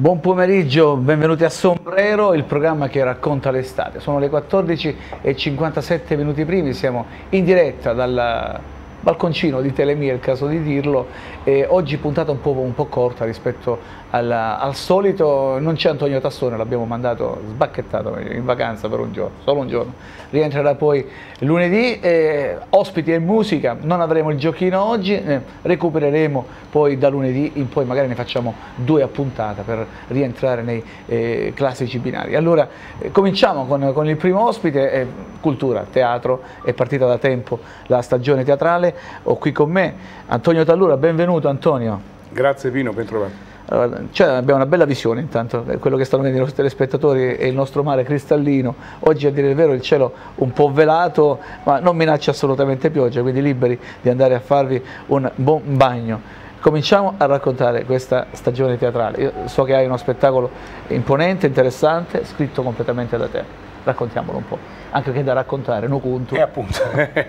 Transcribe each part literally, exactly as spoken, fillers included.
Buon pomeriggio, benvenuti a Sombrero, il programma che racconta l'estate. Sono le quattordici e cinquantasette minuti primi, siamo in diretta dal balconcino di Telemia, è il caso di dirlo, e oggi puntata un po', un po' corta rispetto al, al solito. Non c'è Antonio Tassone, l'abbiamo mandato sbacchettato in vacanza per un giorno, solo un giorno, rientrerà poi lunedì. Eh, ospiti e musica, non avremo il giochino oggi, eh, recupereremo poi da lunedì in poi, magari ne facciamo due a puntata per rientrare nei eh, classici binari. Allora eh, cominciamo con, con il primo ospite, eh, cultura, teatro, è partita da tempo la stagione teatrale. Ho qui con me Antonio Tallura, benvenuto Antonio. Grazie Pino, ben trovato. Allora, cioè, abbiamo una bella visione intanto, quello che stanno vedendo i nostri telespettatori è il nostro mare cristallino. Oggi, a dire il vero, il cielo un po' velato, ma non minaccia assolutamente pioggia, quindi liberi di andare a farvi un buon bagno. Cominciamo a raccontare questa stagione teatrale. Io so che hai uno spettacolo imponente, interessante, scritto completamente da te. Raccontiamolo un po', anche che da raccontare, Nukuntu. E appunto,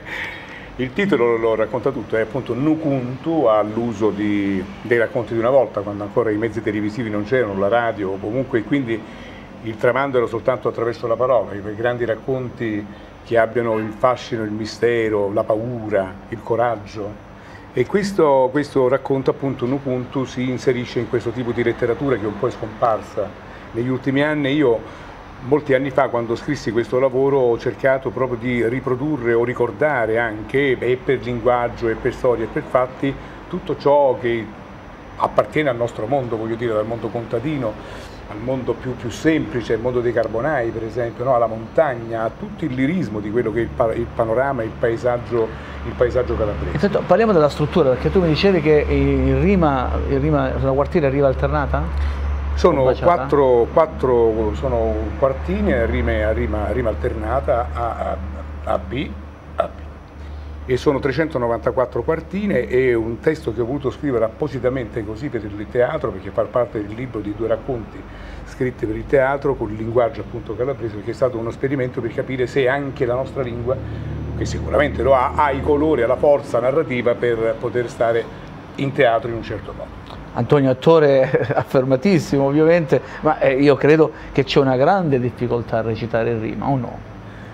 il titolo lo racconta tutto, è appunto Nukuntu, all'uso dei racconti di una volta, quando ancora i mezzi televisivi non c'erano, la radio, comunque, quindi il tramando era soltanto attraverso la parola, quei grandi racconti che abbiano il fascino, il mistero, la paura, il coraggio. E questo, questo racconto, appunto, Nukuntu, si inserisce in questo tipo di letteratura che un po' è scomparsa negli ultimi anni. Io molti anni fa, quando scrissi questo lavoro, ho cercato proprio di riprodurre o ricordare anche, e per linguaggio e per storia e per fatti, tutto ciò che appartiene al nostro mondo, voglio dire, dal mondo contadino al mondo più, più semplice, il mondo dei carbonai per esempio, no? Alla montagna, a tutto il lirismo di quello che è il, pa il panorama, il paesaggio, il paesaggio calabrese. Sento, parliamo della struttura, perché tu mi dicevi che in rima, in rima una quartiera arriva alternata? Sono quattro, quattro sono quartine a rima, a rima, a rima alternata A, A, A, B, A, B. E sono trecentonovantaquattro quartine, e un testo che ho voluto scrivere appositamente così per il teatro, perché fa parte del libro di due racconti scritti per il teatro con il linguaggio appunto calabrese, perché è stato uno esperimento per capire se anche la nostra lingua, che sicuramente lo ha, ha i colori, ha la forza narrativa per poter stare in teatro in un certo modo. Antonio, attore affermatissimo ovviamente, ma eh, io credo che c'è una grande difficoltà a recitare in rima, o no?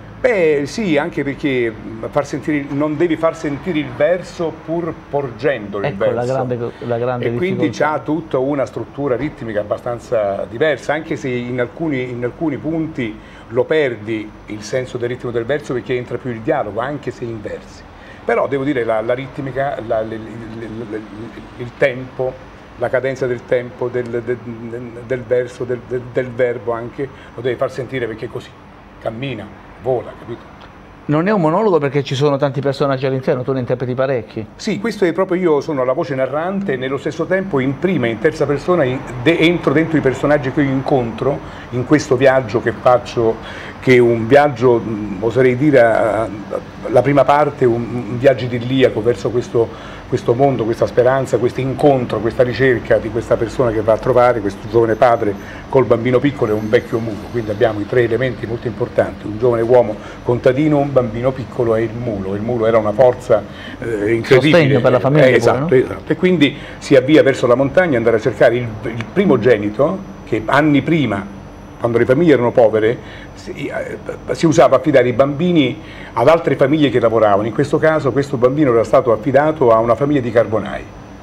Beh sì, anche perché far sentire, non devi far sentire il verso pur porgendo il ecco verso. La grande, la grande e quindi difficoltà. c'ha tutta una struttura ritmica abbastanza diversa, anche se in alcuni, in alcuni punti lo perdi il senso del ritmo del verso, perché entra più il dialogo, anche se in versi. Però devo dire la, la ritmica, la, il, il, il tempo, la cadenza del tempo, del, del, del verso, del, del, del verbo anche, lo devi far sentire, perché così cammina, vola, capito? Non è un monologo, perché ci sono tanti personaggi all'interno, tu ne interpreti parecchi. Sì, questo è proprio, io sono la voce narrante, e nello stesso tempo in prima e in terza persona entro dentro i personaggi che io incontro in questo viaggio che faccio, che è un viaggio, oserei dire, la prima parte, un, un viaggio idilliaco verso questo, questo mondo, questa speranza, questo incontro, questa ricerca di questa persona che va a trovare questo giovane padre col bambino piccolo e un vecchio mulo. Quindi abbiamo i tre elementi molto importanti: un giovane uomo contadino, un bambino piccolo e il mulo. Il mulo era una forza eh, incredibile. Sostegno per la famiglia. Eh, esatto, pure, no? esatto. E quindi si avvia verso la montagna, andare a cercare il, il primogenito, che anni prima, quando le famiglie erano povere, si, eh, si usava affidare i bambini ad altre famiglie che lavoravano. In questo caso questo bambino era stato affidato a una famiglia di carbonai,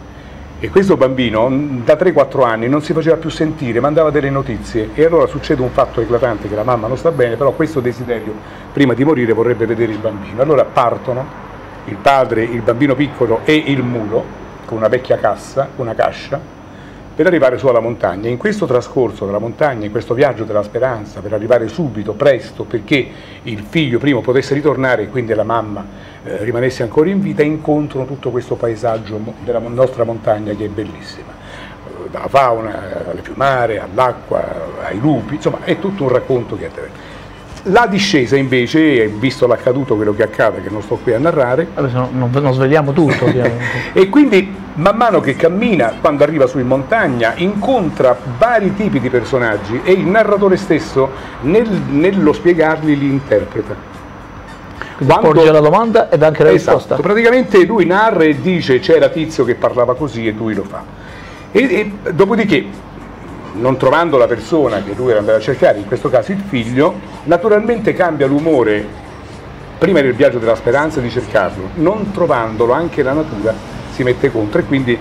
e questo bambino da tre quattro anni non si faceva più sentire, mandava delle notizie, e allora succede un fatto eclatante, che la mamma non sta bene, però questo desiderio prima di morire vorrebbe vedere il bambino. Allora partono il padre, il bambino piccolo e il mulo con una vecchia cassa, una cascia, per arrivare su alla montagna. In questo trascorso della montagna, in questo viaggio della speranza, per arrivare subito, presto, perché il figlio prima potesse ritornare e quindi la mamma eh, rimanesse ancora in vita, incontrano tutto questo paesaggio della nostra montagna, che è bellissima, dalla fauna alle fiumare, all'acqua, ai lupi, insomma è tutto un racconto che è. La discesa invece, visto l'accaduto, quello che accade, che non sto qui a narrare, allora, non, non svegliamo tutto ovviamente. E quindi man mano che cammina, quando arriva su in montagna, incontra vari tipi di personaggi, e il narratore stesso nel, nello spiegarli li interpreta. Quindi quando porge la domanda ed anche la esatto, risposta. Praticamente lui narra e dice: c'era tizio che parlava così, e lui lo fa. E, e dopodiché non trovando la persona che lui era andato a cercare, in questo caso il figlio, naturalmente cambia l'umore prima del viaggio della speranza di cercarlo, non trovandolo anche la natura si mette contro e quindi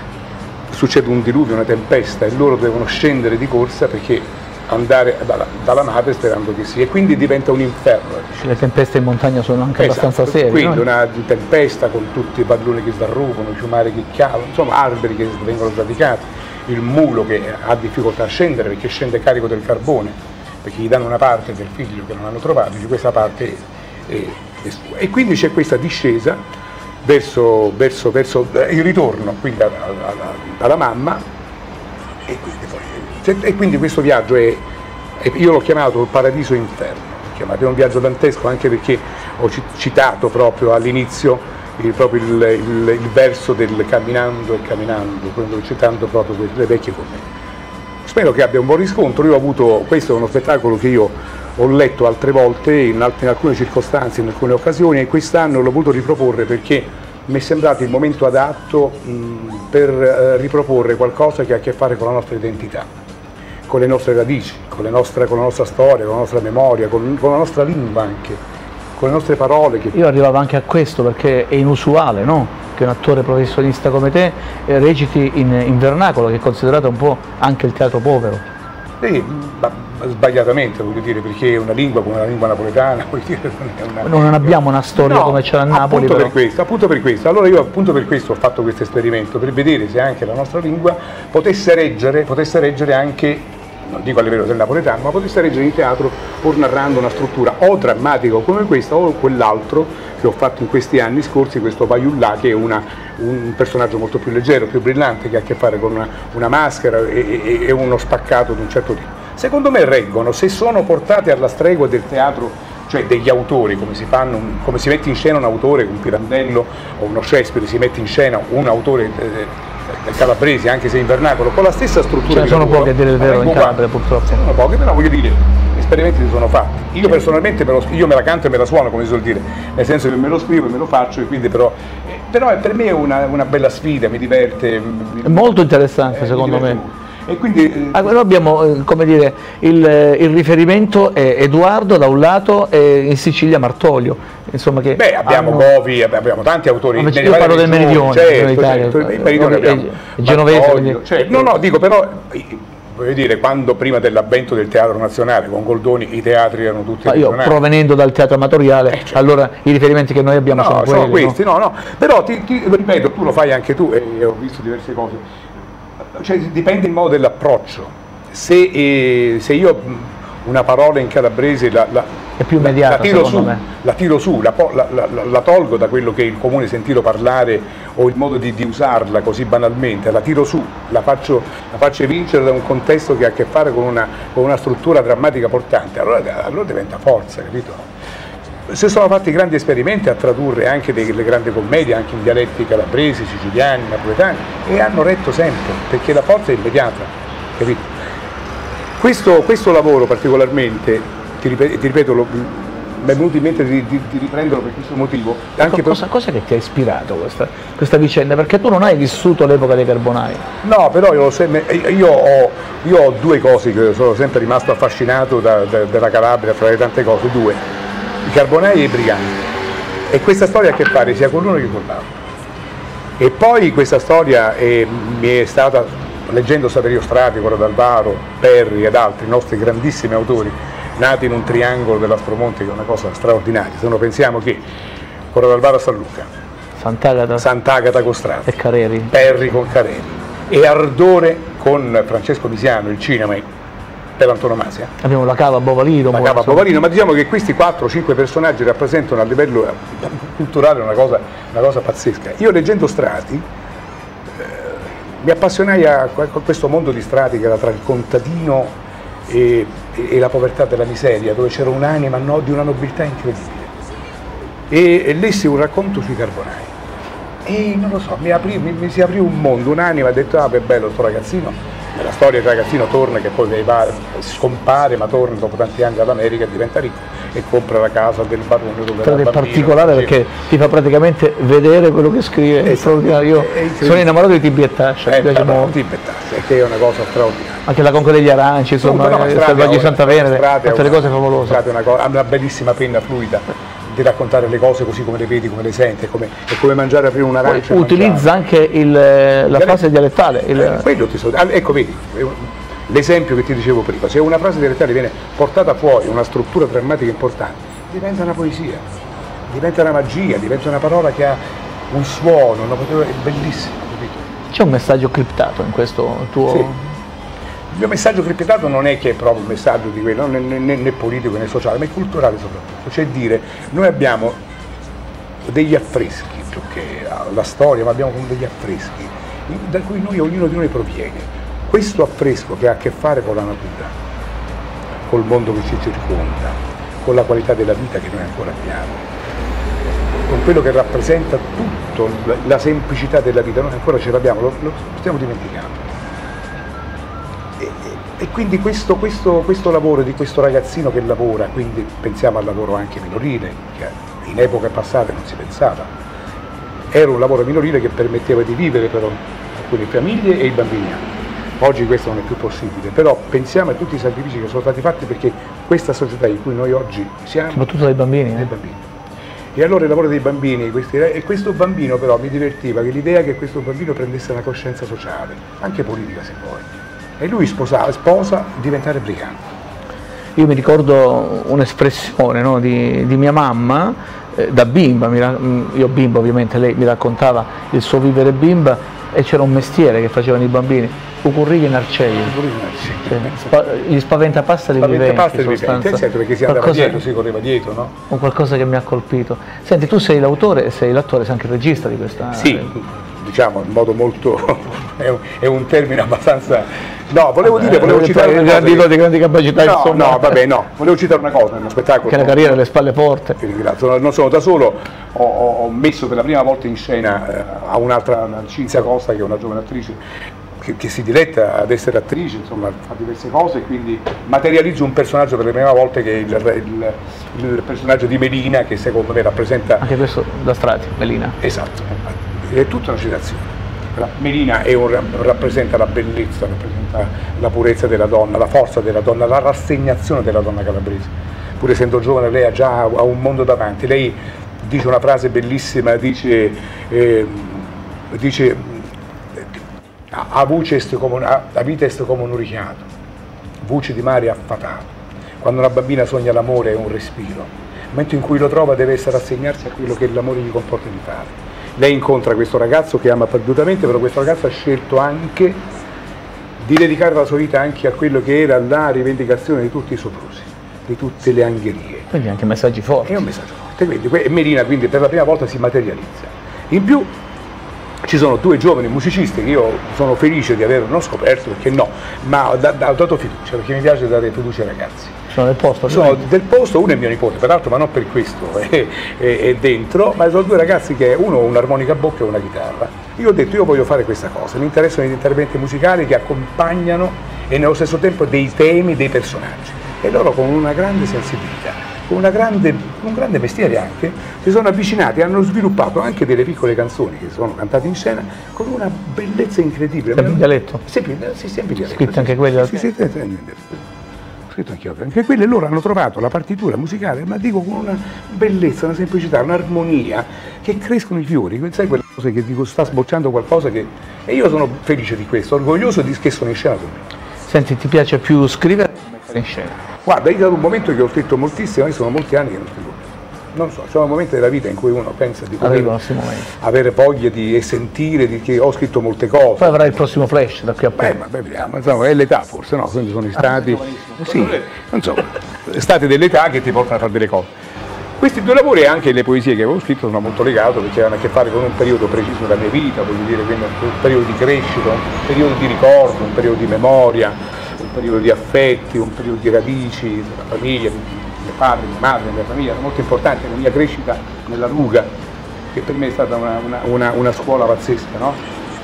succede un diluvio, una tempesta e loro devono scendere di corsa perché andare dalla, dalla madre sperando che sia, e quindi diventa un inferno. Le tempeste in montagna sono anche esatto, abbastanza serie. Quindi no? Una tempesta con tutti i palloni che sdarrupano, i fiumari che calano, insomma alberi che vengono sradicati, il mulo che ha difficoltà a scendere perché scende carico del carbone, perché gli danno una parte del figlio che non hanno trovato, dice questa parte è, è, è sua. E quindi c'è questa discesa verso, verso, verso il ritorno quindi dalla mamma e quindi, poi, e quindi questo viaggio è, è io l'ho chiamato il paradiso inferno, è un viaggio dantesco anche perché ho citato proprio all'inizio il, proprio il, il, il verso del camminando e camminando, citando proprio le vecchie commenti. Spero che abbia un buon riscontro. Io ho avuto, questo è uno spettacolo che io ho letto altre volte in, altre, in alcune circostanze, in alcune occasioni, e quest'anno l'ho voluto riproporre perché mi è sembrato il momento adatto mh, per eh, riproporre qualcosa che ha a che fare con la nostra identità, con le nostre radici, con, le nostre, con la nostra storia, con la nostra memoria, con, con la nostra lingua anche, con le nostre parole. Che... Io arrivavo anche a questo perché è inusuale, no? Che un attore professionista come te eh, reciti in, in vernacolo, che è considerato un po' anche il teatro povero. Sì, ma sbagliatamente voglio dire, perché è una lingua come la lingua napoletana, voglio dire, non, è una... non abbiamo una storia no, come c'è a Napoli. Appunto però. per questo, appunto per questo. Allora io appunto per questo ho fatto questo esperimento, per vedere se anche la nostra lingua potesse reggere, potesse reggere anche, non dico a livello del napoletano, ma potesse reggere in teatro pur narrando una struttura o drammatica come questa o quell'altro che ho fatto in questi anni scorsi, questo Vaiullà, che è una, un personaggio molto più leggero, più brillante, che ha a che fare con una, una maschera e, e, e uno spaccato di un certo tipo. Secondo me reggono, se sono portate alla stregua del teatro, cioè degli autori, come si, fanno, come si mette in scena un autore, un Pirandello o uno Shakespeare, si mette in scena un autore eh, del Calabrese, anche se in vernacolo, con la stessa struttura. Ce ne sono poche a dire il vero in Calabria, purtroppo. Sono poche, però voglio dire, esperimenti si sono fatti. Io personalmente me lo, io me la canto e me la suono, come si suol dire, nel senso che me lo scrivo e me lo faccio, e quindi però, eh, però per me è una, una bella sfida, mi diverte. Mi, è molto interessante eh, secondo me. Molto. E quindi, eh, ah, noi abbiamo eh, come dire, il, il riferimento è Edoardo da un lato e in Sicilia Martolio. Insomma, che beh, abbiamo hanno... Bovi, abbiamo tanti autori. No, io parlo del Meridione, certo, Italia, certo, il Meridione abbiamo Genovese. Martolio, certo. No, no, dico però, voglio dire, quando prima dell'avvento del teatro nazionale con Goldoni i teatri erano tutti. Ma io provenendo dal teatro amatoriale, eh, certo. Allora i riferimenti che noi abbiamo no, sono, sono quelli, questi, no, no, no. Però ti, ti ripeto, tu lo fai anche tu e ho visto diverse cose. Cioè, dipende il modo dell'approccio. Se, eh, se io una parola in calabrese la, la, è più immediata, la, tiro su, me. la tiro su, la, la, la, la tolgo da quello che è il comune sentito parlare o il modo di, di usarla così banalmente, la tiro su, la faccio, la faccio vincere da un contesto che ha a che fare con una, con una struttura drammatica portante, allora, allora diventa forza, capito? Si sono fatti grandi esperimenti a tradurre anche delle grandi commedie, anche in dialetti calabresi, siciliani, napoletani, e hanno retto sempre, perché la forza è immediata, capito? Questo, questo lavoro particolarmente, ti ripeto, ti ripeto lo, mi è venuto in mente di, di, di riprenderlo per questo motivo. Anche cosa, per... cosa che ti ha ispirato questa, questa vicenda? Perché tu non hai vissuto l'epoca dei Carbonai. No, però io, io, ho, io ho due cose che sono sempre rimasto affascinato da, da, dalla Calabria, fra le tante cose, due. I Carbonai e i Briganti, e questa storia ha a che fare sia con l'uno che con l'altro. E poi questa storia è, mi è stata, leggendo Saverio Strati, Corrado Alvaro, Perri ed altri nostri grandissimi autori nati in un triangolo dell'Aspromonte, che è una cosa straordinaria. Se noi pensiamo che Corrado Alvaro a San Luca, Sant'Agata, Sant'Agata con Strati, e Careri, Perri con Careri e Ardore con Francesco Misiano, il cinema per antonomasia. Abbiamo la Cava Bovalino. La Cava Bovalino, ma diciamo che questi quattro cinque personaggi rappresentano a livello culturale una cosa, una cosa pazzesca. Io leggendo Strati eh, mi appassionai a questo mondo di Strati che era tra il contadino e, e la povertà della miseria, dove c'era un'anima no, di una nobiltà incredibile. E, e lessi un racconto sui Carbonai. E non lo so, mi, aprì, mi, mi si aprì un mondo, un'anima, ha detto ah che bello sto ragazzino. Nella storia il ragazzino torna, che poi va, scompare, ma torna dopo tanti anni dall'America e diventa ricco e compra la casa del barone dove era bambino. È particolare perché ti fa praticamente vedere quello che scrive, è straordinario. Io sono innamorato di Tibi e Tascia, eh, mi piace molto. Tibi e Tascia, che è una cosa straordinaria. Anche la Conca degli Aranci, insomma, no, il Selvaggio di Santa Venere, tutte le cose favolose. Strade è una, cosa, una bellissima penna fluida di raccontare le cose così come le vedi, come le senti, è come, è come mangiare aprire un'arancia. Utilizza anche il, la frase dialettale. Il... Eh, quello ti so, ecco, vedi, l'esempio che ti dicevo prima, se una frase dialettale viene portata fuori, una struttura drammatica importante, diventa una poesia, diventa una magia, diventa una parola che ha un suono, una, è bellissimo. C'è un messaggio criptato in questo tuo... Sì. Il mio messaggio criptato non è che è proprio un messaggio di quello, né, né, né politico né sociale, ma è culturale soprattutto, cioè dire, noi abbiamo degli affreschi più che la storia, ma abbiamo degli affreschi da cui noi, ognuno di noi proviene. Questo affresco che ha a che fare con la natura, col mondo che ci circonda, con la qualità della vita che noi ancora abbiamo, con quello che rappresenta tutto, la semplicità della vita, noi ancora ce l'abbiamo, lo, lo stiamo dimenticando. E quindi questo, questo, questo lavoro di questo ragazzino che lavora, quindi pensiamo al lavoro anche minorile, che in epoche passate non si pensava, era un lavoro minorile che permetteva di vivere per alcune famiglie e i bambini anche. Oggi questo non è più possibile, però pensiamo a tutti i sacrifici che sono stati fatti perché questa società in cui noi oggi siamo... Soprattutto dai bambini. Dai eh? bambini. E allora il lavoro dei bambini, questi, e questo bambino però mi divertiva, che l'idea che questo bambino prendesse una coscienza sociale, anche politica se vuoi. E lui sposa, sposa diventare brigante. Io mi ricordo un'espressione, no, di, di mia mamma, eh, da bimba, mi, io bimba ovviamente, lei mi raccontava il suo vivere bimba e c'era un mestiere che facevano i bambini, Cucurrighi in Arceggi, cioè, spa, gli spaventapasseri viventi, viventi, certo, perché si andava qualcosa, dietro, si correva dietro, no? Un qualcosa che mi ha colpito. Senti, tu sei l'autore e sei l'attore, sei anche il regista di questa... Sì, diciamo in modo molto... è, un, è un termine abbastanza... No, volevo dire, volevo citare una cosa che... di grandi capacità, no, insomma. No, vabbè, no, volevo citare una cosa, uno spettacolo. Che la carriera alle spalle forte. Ti ringrazio, non sono da solo, ho, ho messo per la prima volta in scena eh, a un'altra, Cinzia Costa, che è una giovane attrice, che, che si diletta ad essere attrice, insomma, fa diverse cose, e quindi materializzo un personaggio per la prima volta che è il, il, il personaggio di Melina, che secondo me rappresenta... Anche questo da Strati, Melina. Esatto, è tutta una citazione. Melina è un, rappresenta la bellezza, rappresenta la purezza della donna, la forza della donna, la rassegnazione della donna calabrese. Pur essendo giovane lei ha già ha un mondo davanti. Lei dice una frase bellissima, dice, eh, dice a, voce est come, a, la vita est come un uricato, voce di mare affatato. Quando una bambina sogna l'amore è un respiro, nel momento in cui lo trova deve essere rassegnarsi a quello che l'amore gli comporta di fare. Lei incontra questo ragazzo che ama perdutamente, però questo ragazzo ha scelto anche di dedicare la sua vita anche a quello che era la rivendicazione di tutti i soprusi, di tutte le angherie. Quindi anche messaggi forti. È un messaggio forte, quindi Melina quindi per la prima volta si materializza. In più ci sono due giovani musicisti che io sono felice di aver non scoperto, perché no, ma ho dato fiducia, perché mi piace dare fiducia ai ragazzi. Sono del posto? Sono del posto, uno è mio nipote, peraltro, ma non per questo è, è, è dentro, ma sono due ragazzi che uno ha un'armonica a bocca e una chitarra. Io ho detto, io voglio fare questa cosa, mi interessano gli interventi musicali che accompagnano e nello stesso tempo dei temi, dei personaggi. E loro con una grande sensibilità, con una grande, un grande mestiere anche, si sono avvicinati, hanno sviluppato anche delle piccole canzoni che sono cantate in scena con una bellezza incredibile. Sempre in dialetto? Sempre, sì, sempre in dialetto. Scritte anche quelle? Sì, sì, sì, sì. Anche, anche quelle loro hanno trovato la partitura musicale, ma dico con una bellezza, una semplicità, un'armonia che crescono i fiori, sai quelle cose che dico sta sbocciando qualcosa che... E io sono felice di questo, orgoglioso di che sono in scena con me. Senti, ti piace più scrivere o mettere in scena? Guarda, io da un momento che ho scritto moltissimo, io sono molti anni che non scrivo. Non so, sono momenti della vita in cui uno pensa di poter avere voglia di e sentire di che ho scritto molte cose. Poi avrai il prossimo flash da qui a poco. Beh, ma beh, vediamo, insomma, è l'età forse, no? Quindi sono stati, ah, sì, non so, stati dell'età che ti portano a fare delle cose. Questi due lavori e anche le poesie che avevo scritto sono molto legati perché hanno a che fare con un periodo preciso della mia vita, voglio dire, quindi un periodo di crescita, un periodo di ricordo, un periodo di memoria, un periodo di affetti, un periodo di radici, della famiglia, di mio padre, mia madre, la mia famiglia, era molto importante la mia crescita nella Ruga, che per me è stata una, una, una, una scuola pazzesca, no?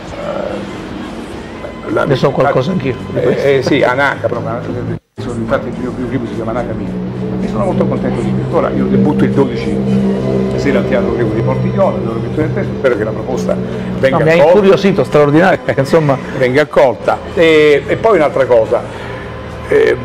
Uh, la, ne so qualcosa anch'io. Eh, eh, sì, Anaca, proprio, infatti il mio primo libro si chiama Anaca mia. sono molto contento di questo. Ora io debutto il dodici sera al Teatro Greco di Portigliolo, devo mettere nel testo, spero che la proposta venga no, mi accolta. Mi ha incuriosito, straordinario, insomma. Venga accolta. E, e poi un'altra cosa, eh,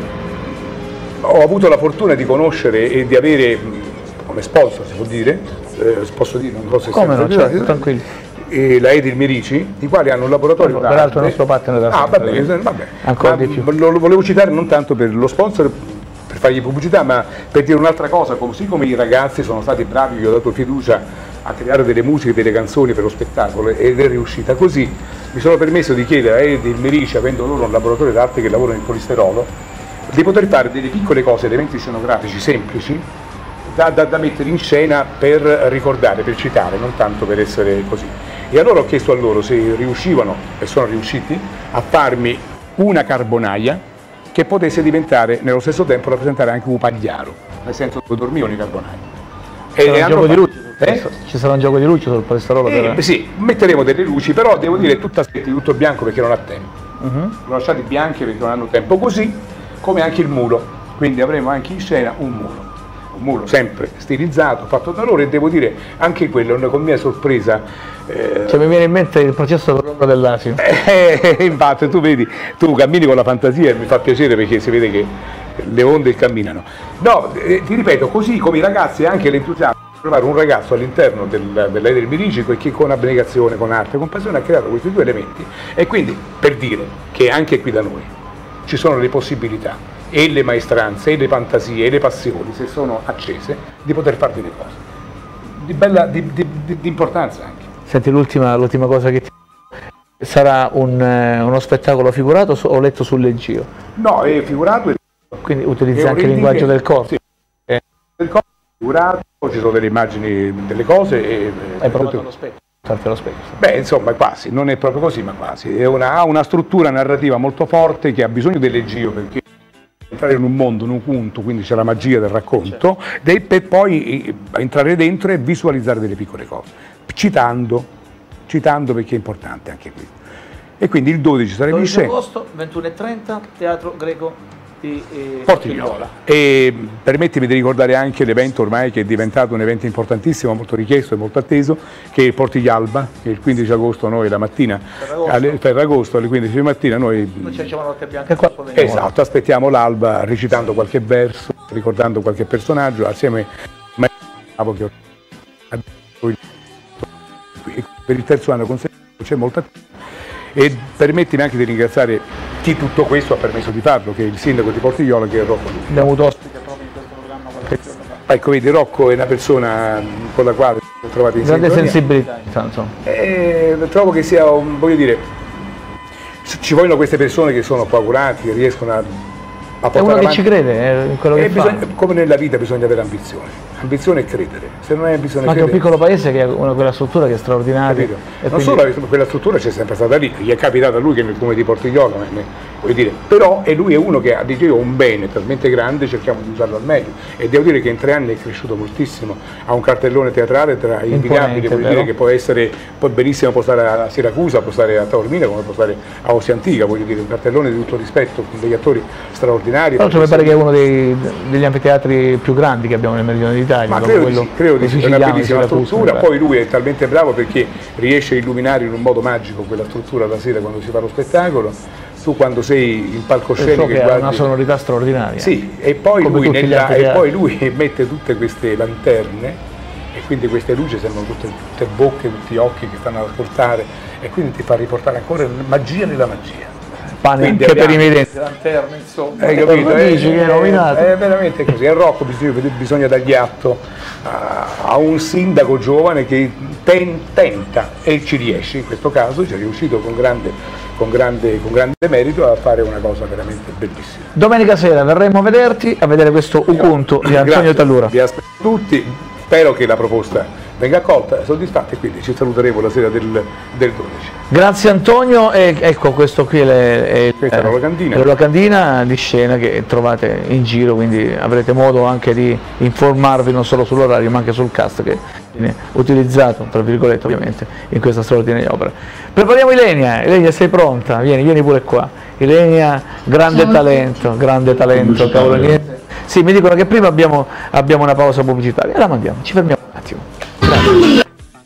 ho avuto la fortuna di conoscere e di avere come sponsor, si può dire, eh, posso dire, non so se come no, certo, tranquilli. E la Edil Merici, i quali hanno un laboratorio d'arte. Peraltro il nostro partner da ah, vabbè, vabbè. Ancora Ma di più. Lo, lo volevo citare non tanto per lo sponsor, per fargli pubblicità, ma per dire un'altra cosa, così come i ragazzi sono stati bravi, gli ho dato fiducia a creare delle musiche, delle canzoni per lo spettacolo ed è riuscita così, mi sono permesso di chiedere a Edil Merici, avendo loro un laboratorio d'arte che lavora in polisterolo, di poter fare delle piccole cose, elementi scenografici semplici, Da, da, da mettere in scena per ricordare, per citare, non tanto per essere così. E allora ho chiesto a loro se riuscivano, e sono riusciti, a farmi una carbonaia che potesse diventare, nello stesso tempo, rappresentare anche un pagliaro, nel senso dove dormivano i carbonai. E un gioco di luci, eh? Ci sarà un gioco di luci sul polisterolo? Eh, per... Sì, metteremo delle luci, però devo dire tutto aspetti, tutto bianco perché non ha tempo. Uh-huh. L'ho lasciati bianchi perché non hanno tempo, così come anche il muro, quindi avremo anche in scena un muro. Un muro sempre stilizzato, fatto da loro, e devo dire anche quello, con mia sorpresa. Eh, cioè mi viene in mente il processo per l'ombra dell'asino. Eh, infatti tu vedi, tu cammini con la fantasia e mi fa piacere perché si vede che le onde camminano. No, eh, ti ripeto, così come i ragazzi, anche l'entusiasmo di trovare un ragazzo all'interno del, dell'Edil Merici che con abnegazione, con arte, con passione ha creato questi due elementi, e quindi per dire che anche qui da noi ci sono le possibilità e le maestranze, e le fantasie, e le passioni, se sono accese, di poter fare delle cose di bella, di, di, di, di importanza anche. Senti, l'ultima cosa che ti... sarà un, eh, uno spettacolo figurato o letto sul leggio? No, è figurato. Quindi utilizza anche il linguaggio del corpo? Sì, eh. del corpo, figurato, ci sono delle immagini, delle cose. E, Hai provato tutto... lo specchio? Lo specchio. Beh, insomma, quasi, non è proprio così, ma quasi. È una, ha una struttura narrativa molto forte che ha bisogno del leggio, perché entrare in un mondo, in un punto, quindi c'è la magia del racconto, certo. Per poi entrare dentro e visualizzare delle piccole cose, citando, citando perché è importante anche questo. E quindi il dodici saremo in scena. agosto, ventuno e trenta, Teatro Greco di eh, Portigliolo. E permettimi di ricordare anche l'evento ormai che è diventato un evento importantissimo, molto richiesto e molto atteso, che è il Portiglialba, che il quindici agosto noi la mattina, Ferragosto, alle, Ferragosto, alle quindici di mattina noi... Noi ci facciamo notte bianca qua. Esatto, aspettiamo l'alba recitando qualche verso, ricordando qualche personaggio, assieme a che per il terzo anno consecutivo c'è molta... E permettimi anche di ringraziare chi tutto questo ha permesso di farlo, che è il sindaco di Portigliolo, che è Rocco. Abbiamo avuto ospite proprio in questo programma qualche giorno fa. Ecco, vedi, Rocco è una persona con la quale ho trovato in grande sintonia. sensibilità, intanto. E trovo che sia, un, voglio dire, ci vogliono queste persone che sono coagulanti, che riescono a, a portare avanti. È uno avanti. che ci crede, è quello che bisogna, fa. Come nella vita bisogna avere ambizione. Ambizione e credere, se non hai ambizione ma e credere... Ma anche un piccolo paese che ha una, quella struttura che è straordinaria. Non quindi... solo quella struttura c'è sempre stata lì, gli è capitato a lui che nel comune di Portigliolo, voglio dire, però e lui è uno che ha detto io ho un bene talmente grande, cerchiamo di usarlo al meglio, e devo dire che in tre anni è cresciuto moltissimo, ha un cartellone teatrale tra invidiabili, voglio dire che può essere, può benissimo può stare a Siracusa, può stare a Taormina, come può stare a Ostia Antica, voglio dire, un cartellone di tutto rispetto, con degli attori straordinari. Tra l'altro mi pare che è uno dei, degli anfiteatri più grandi che abbiamo nel meridione d'Italia. Ma credo di sì, credo di sì, è una bellissima struttura, poi lui è talmente bravo perché riesce a illuminare in un modo magico quella struttura la sera quando si fa lo spettacolo. Tu quando sei in palcoscenico che ha una sonorità straordinaria. Sì, e poi, lui nella, e poi lui mette tutte queste lanterne e quindi queste luci sembrano tutte, tutte bocche, tutti occhi che stanno ad ascoltare, e quindi ti fa riportare ancora magia nella magia. Pane quindi anche abbiamo... per i vedenti, lanterne, insomma. Hai capito? Eh, dici che è nominato. È veramente così. A Rocco bisogna, bisogna dargli atto a, a un sindaco giovane che ten, tenta e ci riesce, in questo caso ci è riuscito con grande, con, grande, con grande merito a fare una cosa veramente bellissima. Domenica sera verremo a vederti, a vedere questo Ucuntu di Antonio Tallura. Vi aspetto tutti, spero che la proposta venga accolta, soddisfatta, e quindi ci saluteremo la sera del, del dodici. Grazie Antonio, e ecco questo qui è, è, Questa è la locandina. è la locandina di scena che trovate in giro, quindi avrete modo anche di informarvi non solo sull'orario ma anche sul cast che viene utilizzato, tra virgolette ovviamente, in questa straordinaria opera. Prepariamo Ilenia. Ilenia, sei pronta? Vieni, vieni pure qua. Ilenia, grande talento, grande talento, cavolo niente. Sì, mi dicono che prima abbiamo, abbiamo una pausa pubblicitaria, la mandiamo, ci fermiamo un attimo. Grazie.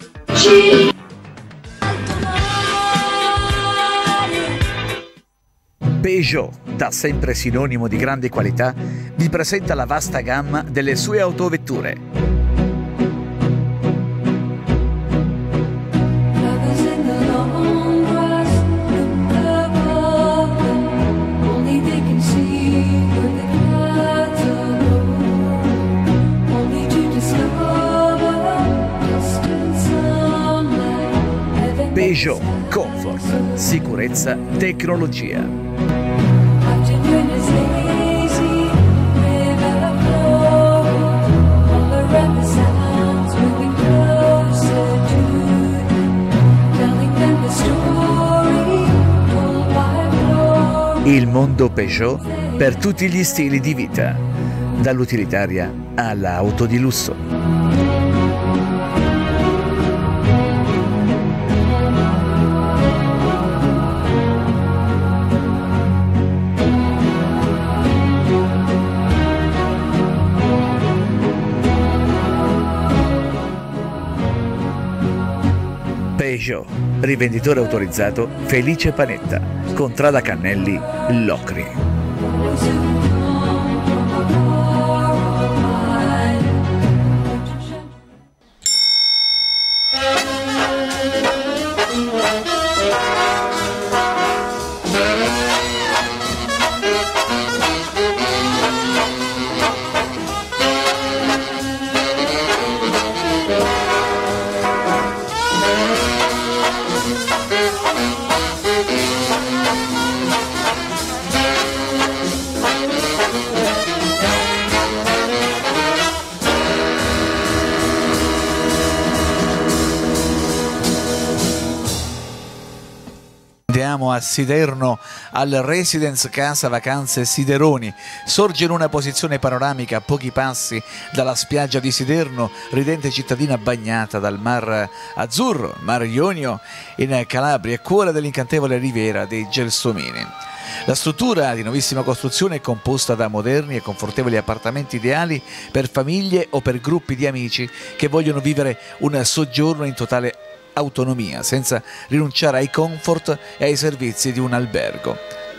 Peugeot, da sempre sinonimo di grande qualità, vi presenta la vasta gamma delle sue autovetture. Peugeot, comfort, sicurezza, tecnologia. Il mondo Peugeot per tutti gli stili di vita, dall'utilitaria all'auto di lusso. Peugeot, rivenditore autorizzato Felice Panetta, Contrada Cannelli, Locri. Andiamo a Siderno, al Residence Casa Vacanze Sideroni. Sorge in una posizione panoramica a pochi passi dalla spiaggia di Siderno, ridente cittadina bagnata dal mar Azzurro, mar Ionio, in Calabria, cuore dell'incantevole riviera dei Gelsomini. La struttura di nuovissima costruzione è composta da moderni e confortevoli appartamenti ideali per famiglie o per gruppi di amici che vogliono vivere un soggiorno in totale autonomia, senza rinunciare ai comfort e ai servizi di un albergo.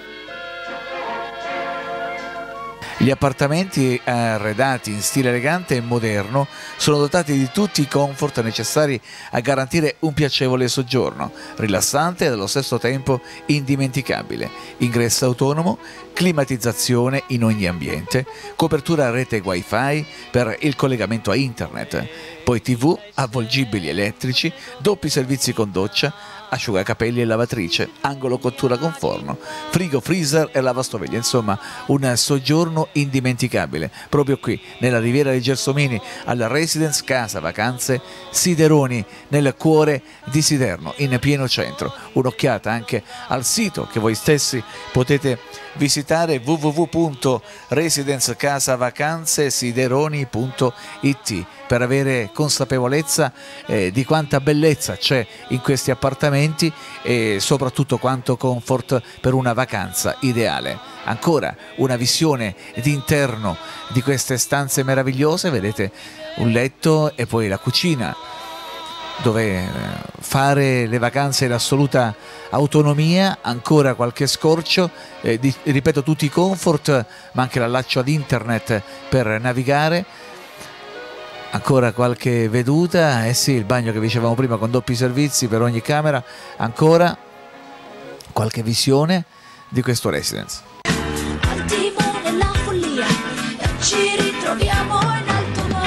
Gli appartamenti arredati in stile elegante e moderno sono dotati di tutti i comfort necessari a garantire un piacevole soggiorno, rilassante e allo stesso tempo indimenticabile. Ingresso autonomo, climatizzazione in ogni ambiente, copertura a rete wifi per il collegamento a internet, poi tv, avvolgibili elettrici, doppi servizi con doccia, asciugacapelli e lavatrice, angolo cottura con forno, frigo, freezer e lavastoviglie. Insomma, un soggiorno indimenticabile proprio qui nella Riviera dei Gelsomini, alla Residence Casa Vacanze Sideroni, nel cuore di Siderno, in pieno centro. Un'occhiata anche al sito che voi stessi potete visitare, w w w punto residence casa vacanze sideroni punto i t, per avere consapevolezza eh, di quanta bellezza c'è in questi appartamenti e soprattutto quanto comfort per una vacanza ideale. Ancora una visione d'interno di queste stanze meravigliose, vedete un letto e poi la cucina, dove fare le vacanze in assoluta autonomia, ancora qualche scorcio, eh, di, ripeto, tutti i comfort, ma anche l'allaccio ad internet per navigare, ancora qualche veduta, eh sì, il bagno che dicevamo prima con doppi servizi per ogni camera, ancora qualche visione di questo residence. Al timone della follia ci ritroviamo in alto mare.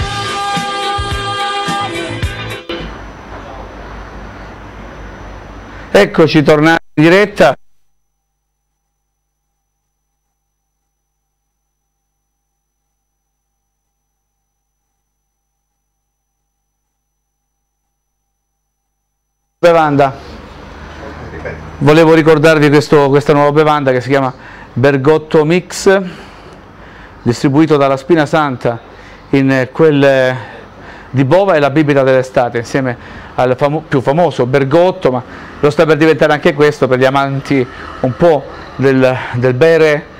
Eccoci tornati in diretta. Bevanda. Volevo ricordarvi questo, questa nuova bevanda che si chiama Bergotto Mix, distribuito dalla Spina Santa in quel di Bova e la bibita dell'estate, insieme al famo più famoso Bergotto, ma lo sta per diventare anche questo per gli amanti un po' del, del bere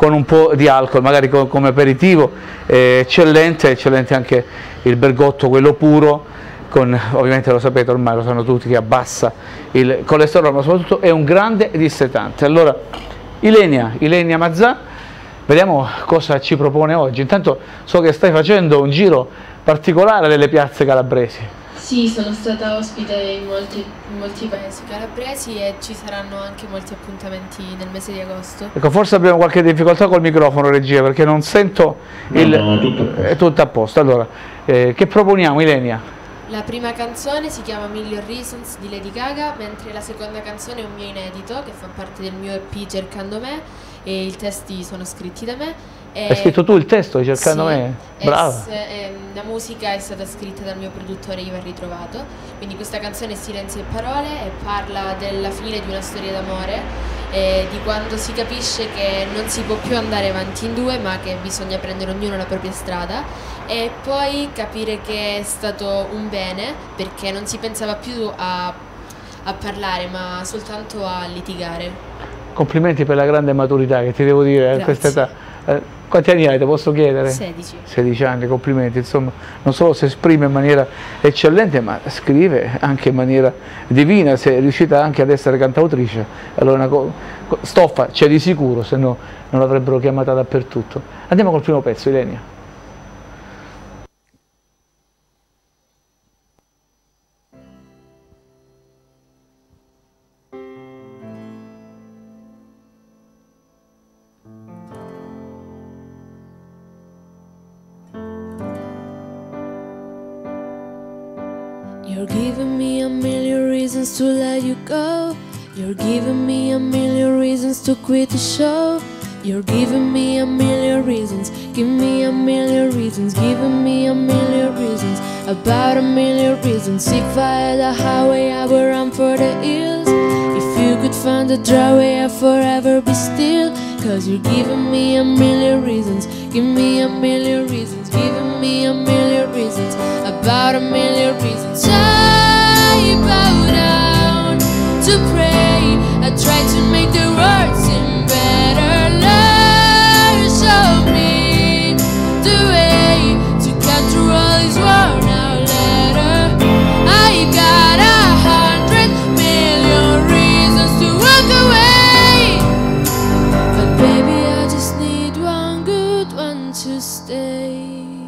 con un po' di alcol, magari co come aperitivo, eh, eccellente, eccellente anche il Bergotto, quello puro, con, ovviamente lo sapete ormai, lo sanno tutti, che abbassa il colesterolo, ma soprattutto è un grande dissetante. Allora, Ilenia, Ilenia Mazzà, vediamo cosa ci propone oggi. Intanto so che stai facendo un giro particolare delle piazze calabresi. Sì, sono stata ospite in molti, in molti paesi calabresi e ci saranno anche molti appuntamenti nel mese di agosto. Ecco, forse abbiamo qualche difficoltà col microfono, regia, perché non sento il... No, no, tutto a posto. È tutto a posto. Allora, eh, che proponiamo, Ilenia? La prima canzone si chiama Million Reasons di Lady Gaga, mentre la seconda canzone è un mio inedito che fa parte del mio E P Cercando Me e i testi sono scritti da me. E Hai scritto tu il testo di Cercando sì, Me? Brava! es- ehm, la musica è stata scritta dal mio produttore Ivan Ritrovato, quindi questa canzone è Silenzio e Parole e parla della fine di una storia d'amore e di quando si capisce che non si può più andare avanti in due ma che bisogna prendere ognuno la propria strada e poi capire che è stato un bene perché non si pensava più a, a parlare ma soltanto a litigare. Complimenti per la grande maturità che ti devo dire a questa età. Eh, quanti anni hai, te posso chiedere? sedici. sedici anni, complimenti, insomma, non solo si esprime in maniera eccellente, ma scrive anche in maniera divina, se è riuscita anche ad essere cantautrice, allora una stoffa c'è di sicuro, se no non l'avrebbero chiamata dappertutto. Andiamo col primo pezzo, Ilenia. You're giving me a million reasons to let you go. You're giving me a million reasons to quit the show. You're giving me a million reasons. Give me a million reasons. Giving me a million reasons. About a million reasons. If I had a highway, I would run for the hills. If you could find a dry way, I'd forever be still. Cause you're giving me a million reasons. Give me a million reasons. Giving me a million reasons. About a million reasons. I bow down to pray. I try to make the world seem better. Lord, show me the way to cut through all this worn out letter. I got a hundred million reasons to walk away, but baby I just need one good one to stay.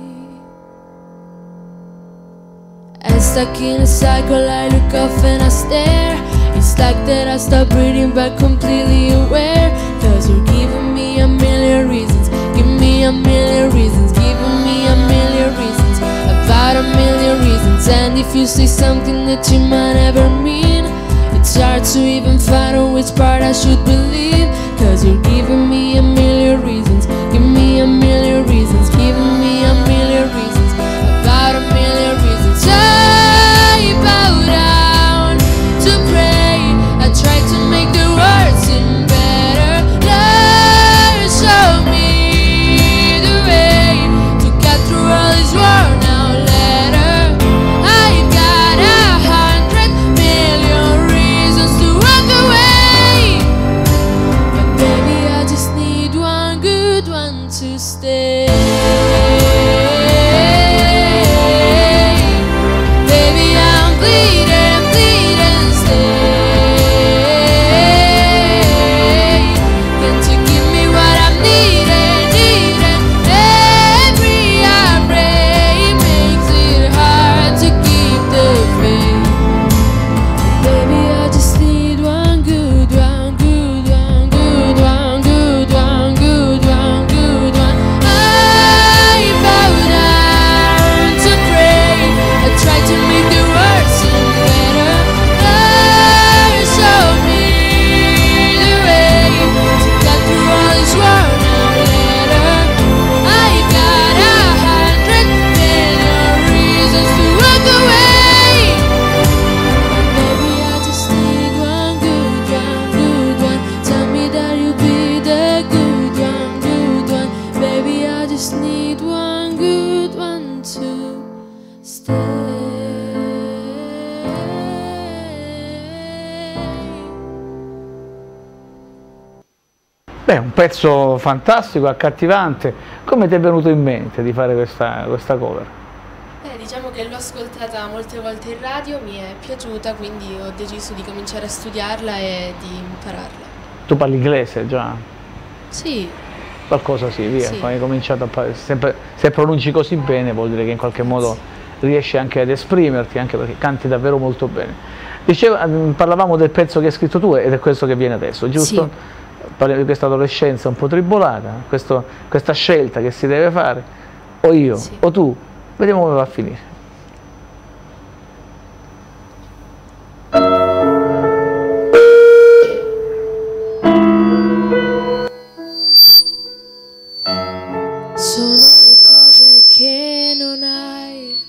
I'm stuck in a cycle, I look off and I stare. It's like that I stop breathing but completely aware. Cause you're giving me a million reasons. Give me a million reasons. Giving me a million reasons. About a million reasons. And if you say something that you might never mean, it's hard to even find out which part I should believe. Cause you're giving me a million reasons. Give me a million reasons. Giving me a million reasons. About a million reasons. I bow down to pray. I try to make the world seem better. Lord, show me the way to cut through all this worn out letter. I've got a hundred million reasons to walk away, but baby I just need one good one to stay. Baby I'm bleeding, bleeding, stay. Can't you give me what I'm needing, needing? Every heartbreak makes it hard to keep the faith. Baby I just need one good one, good one, good one, good one, good one, good one. I Beh, un pezzo fantastico, accattivante. Come ti è venuto in mente di fare questa, questa cover? Beh, diciamo che l'ho ascoltata molte volte in radio, mi è piaciuta, quindi ho deciso di cominciare a studiarla e di impararla. Tu parli inglese già? Sì. Qualcosa sì, via. Sì. Hai cominciato a parlare. Sempre, se pronunci così bene vuol dire che in qualche modo riesci anche ad esprimerti, anche perché canti davvero molto bene. Diceva, parlavamo del pezzo che hai scritto tu ed è questo che viene adesso, giusto? Sì. Parliamo di questa adolescenza un po' tribolata, questo, questa scelta che si deve fare, o io Sì. o tu, vediamo come va a finire. Sono le cose che non hai,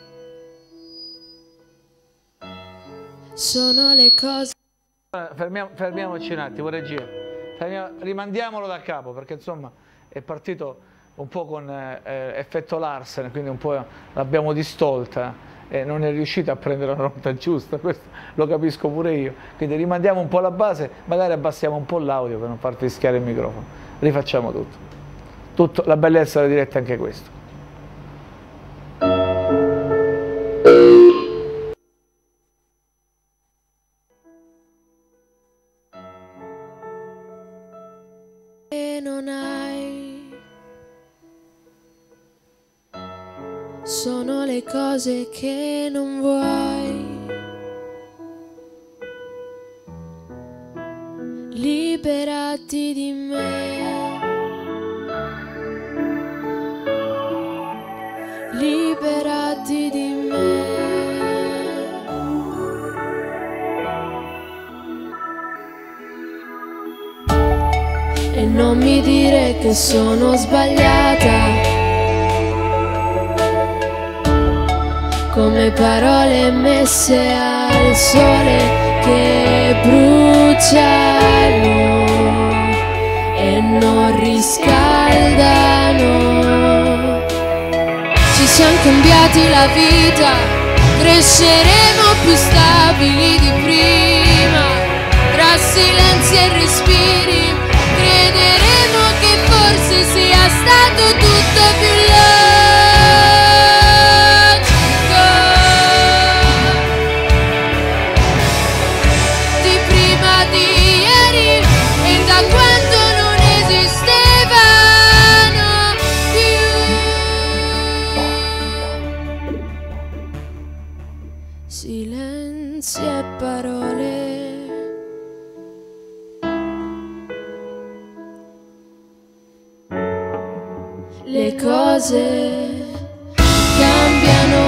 sono le cose... Fermiamo, fermiamoci un attimo, regia, Fermiamo, rimandiamolo da capo perché insomma è partito un po' con eh, effetto Larsen, quindi un po' l'abbiamo distolta e non è riuscita a prendere la nota giusta, questo lo capisco pure io, quindi rimandiamo un po' la base, magari abbassiamo un po' l'audio per non far fischiare il microfono, rifacciamo tutto, tutto la bellezza della diretta è anche questo. non hai, sono le cose che non vuoi. Liberati di me, liberati di me. E non mi dire che sono sbagliata, come parole messe al sole che bruciano e non riscaldano. Ci siamo cambiati la vita, cresceremo più stabili di prima, tra silenzi e respiri. Crederemo che forse sia stato tutto più logico di prima di ieri e da quando non esistevano più silenzi e parole. Le cose cambiano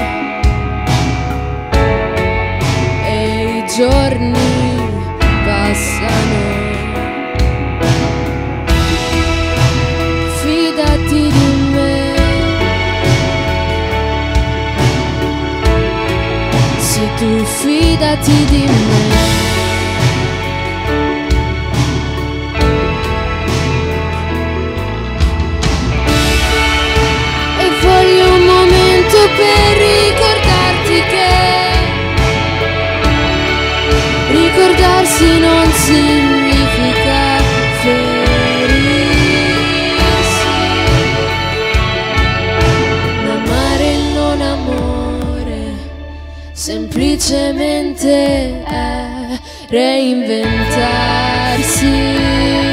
e i giorni passano. Fidati di me, sì, tu fidati di me. Per ricordarti che ricordarsi non significa ferirsi, ma amare il non amore semplicemente è reinventarsi.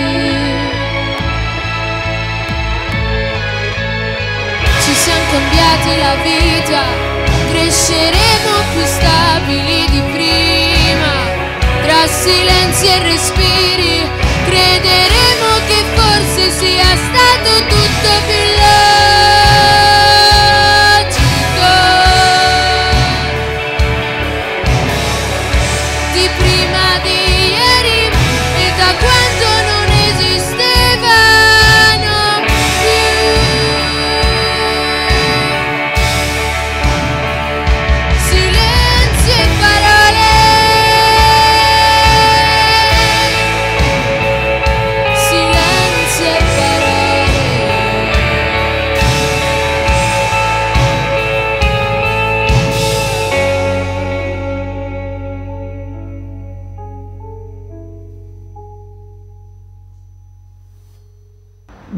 Cambiati la vita, cresceremo più stabili di prima, tra silenzi e respiri. Crederemo che forse sia stato tutto più logico di prima di ieri e da quando non esistevano più silenzi e parole.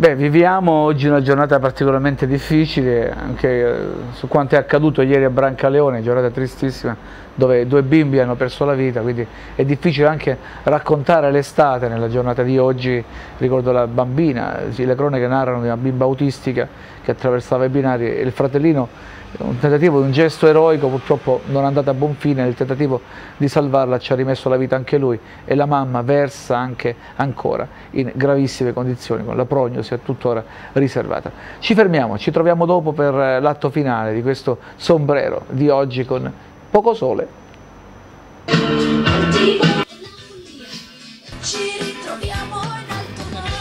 Beh, viviamo oggi una giornata particolarmente difficile, anche eh, su quanto è accaduto ieri a Brancaleone, giornata tristissima, dove due bimbi hanno perso la vita, quindi è difficile anche raccontare l'estate nella giornata di oggi. Ricordo la bambina, sì, le cronache narrano di una bimba autistica che attraversava i binari e il fratellino, un tentativo, un gesto eroico, purtroppo non è andato a buon fine, nel tentativo di salvarla ci ha rimesso la vita anche lui e la mamma versa anche ancora in gravissime condizioni con la prognosi è tuttora riservata. Ci fermiamo, ci troviamo dopo per l'atto finale di questo sombrero di oggi con poco sole. Ci ritroviamo in alto mare.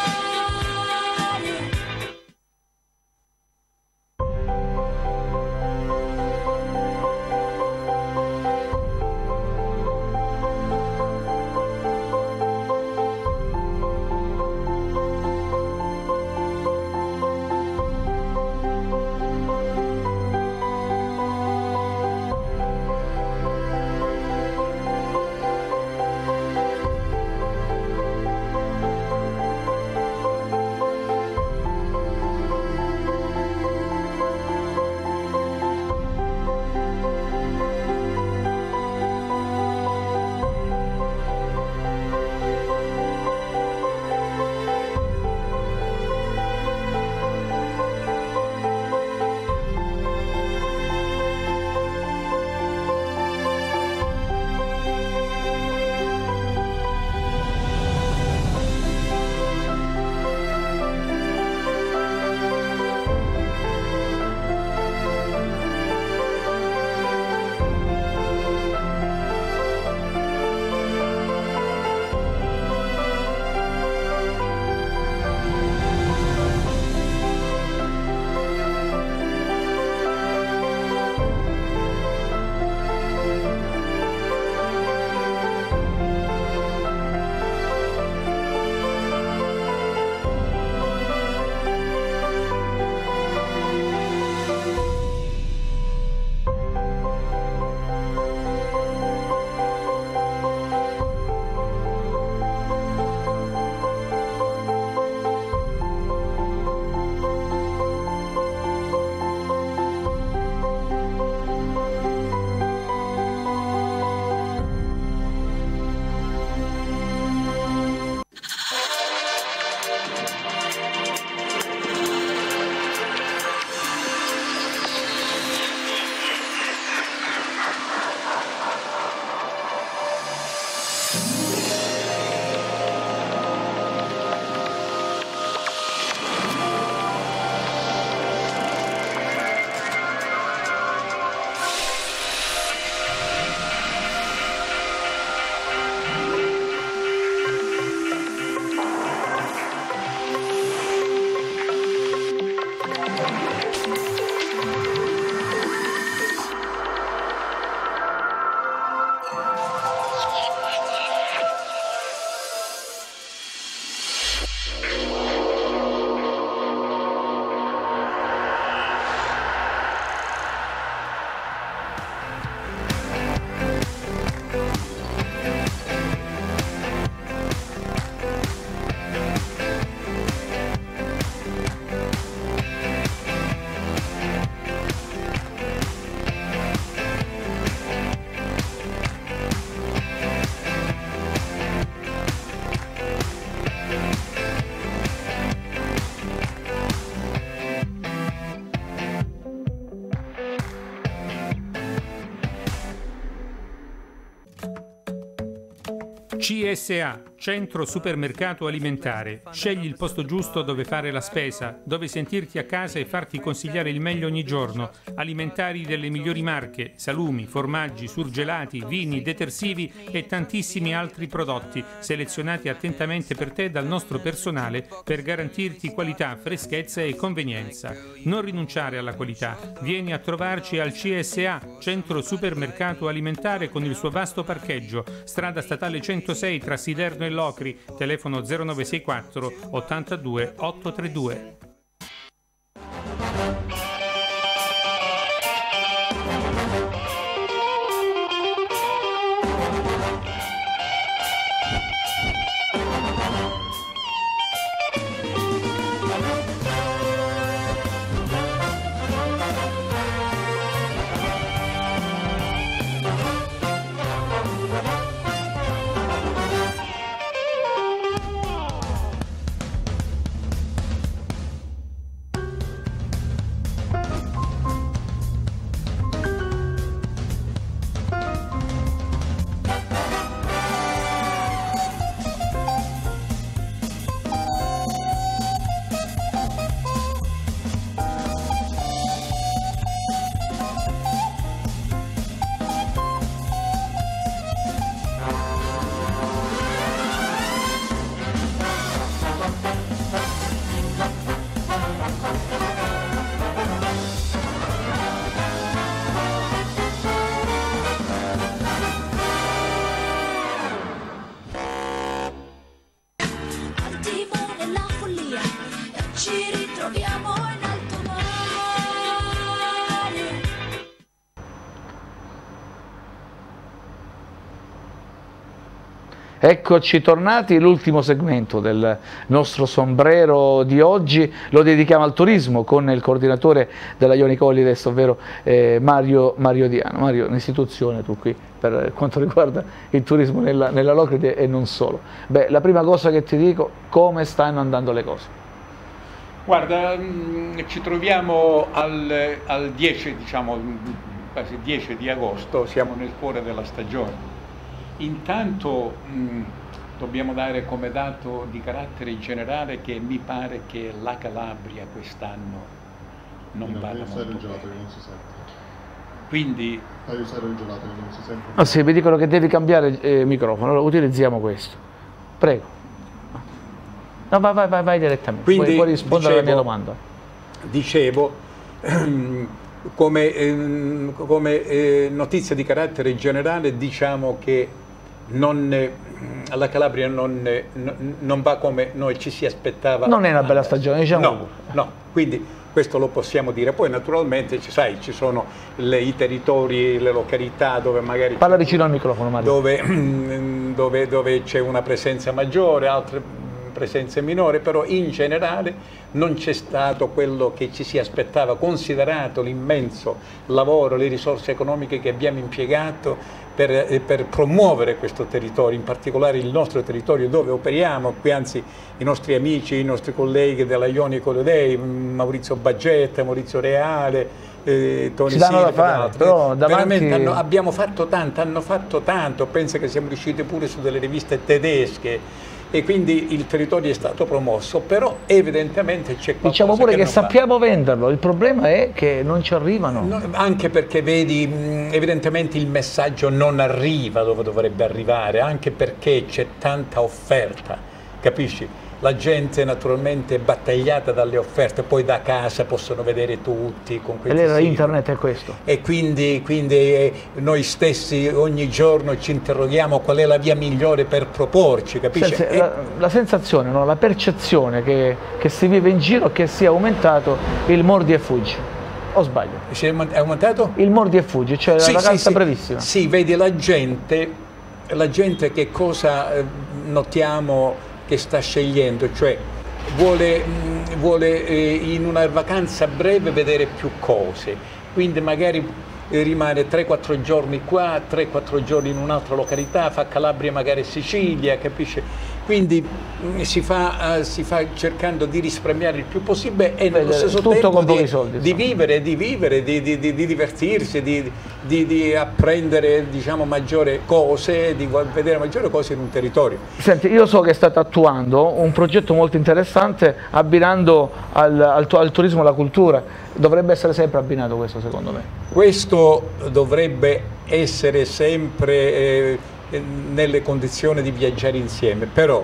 C S A, Centro Supermercato Alimentare. Scegli il posto giusto dove fare la spesa, dove sentirti a casa e farti consigliare il meglio ogni giorno. Alimentari delle migliori marche, salumi, formaggi, surgelati, vini, detersivi e tantissimi altri prodotti, selezionati attentamente per te dal nostro personale per garantirti qualità, freschezza e convenienza. Non rinunciare alla qualità. Vieni a trovarci al C S A, Centro Supermercato Alimentare, con il suo vasto parcheggio, strada statale centosei tra Siderno e Locri, telefono zero nove sei quattro ottantadue ottocentotrentadue. troviamo in alto mare. Eccoci tornati, l'ultimo segmento del nostro sombrero di oggi lo dedichiamo al turismo con il coordinatore della Ionic Holidays, ovvero eh, Mario, Mario Diano. Mario, un'istituzione tu qui per quanto riguarda il turismo nella, nella Locride e non solo. Beh, la prima cosa che ti dico, come stanno andando le cose? Guarda, mh, ci troviamo al, al dieci, diciamo, quasi dieci di agosto, siamo nel cuore della stagione. Intanto mh, dobbiamo dare come dato di carattere generale che mi pare che la Calabria quest'anno non vada molto bene. Non si sente. Quindi... Fai usare il gelato che non si sente. Ah sì, mi dicono che devi cambiare il eh, microfono, allora utilizziamo questo. Prego. No, vai, vai, vai, vai direttamente, Quindi, puoi, puoi rispondere dicevo, alla mia domanda. Dicevo, come, eh, come eh, notizia di carattere generale diciamo che non, eh, la Calabria non, eh, non va come noi ci si aspettava. Non è una bella stagione, diciamo. No, no, quindi questo lo possiamo dire. Poi naturalmente sai, ci sono le, i territori, le località dove magari... Parla vicino al microfono, Mario. Dove, dove, dove c'è una presenza maggiore, altre presenze minori, però in generale non c'è stato quello che ci si aspettava, considerato l'immenso lavoro, le risorse economiche che abbiamo impiegato per, per promuovere questo territorio, in particolare il nostro territorio dove operiamo, qui anzi i nostri amici, i nostri colleghi della Ionic Holidays, Maurizio Baggetta, Maurizio Reale, eh, Tony Silva, però davanti... hanno, abbiamo fatto tanto, hanno fatto tanto, penso che siamo riusciti pure su delle riviste tedesche, e quindi il territorio è stato promosso, però evidentemente c'è qualcosa. Diciamo pure che, che sappiamo va. venderlo, il problema è che non ci arrivano. No, anche perché vedi, evidentemente il messaggio non arriva dove dovrebbe arrivare, anche perché c'è tanta offerta, capisci? La gente naturalmente è battagliata dalle offerte, poi da casa possono vedere tutti con questi siti. Internet è questo. E quindi, quindi eh, noi stessi ogni giorno ci interroghiamo qual è la via migliore per proporci, capisci? Senza, e... la, la sensazione, no? La percezione che, che si vive in giro è che sia aumentato il mordi e fuggi. O sbaglio? Si è aumentato? Il mordi e fuggi, cioè sì, la ragazza sì, sì. brevissima. Sì, vedi la gente, la gente che cosa eh, notiamo che sta scegliendo, cioè vuole, vuole eh, in una vacanza breve vedere più cose, quindi magari eh, rimane tre quattro giorni qua, tre quattro giorni in un'altra località, fa Calabria magari Sicilia, capisce? Quindi mh, si, fa, uh, si fa cercando di risparmiare il più possibile e nello stesso tutto tempo con di, soldi, di vivere, di vivere, di, di, di, di divertirsi, di, di, di apprendere diciamo maggiori cose, di vedere maggiori cose in un territorio. Senti, io so che state attuando un progetto molto interessante abbinando al, al, al turismo la cultura. Dovrebbe essere sempre abbinato questo, secondo me. Questo dovrebbe essere sempre eh, nelle condizioni di viaggiare insieme, però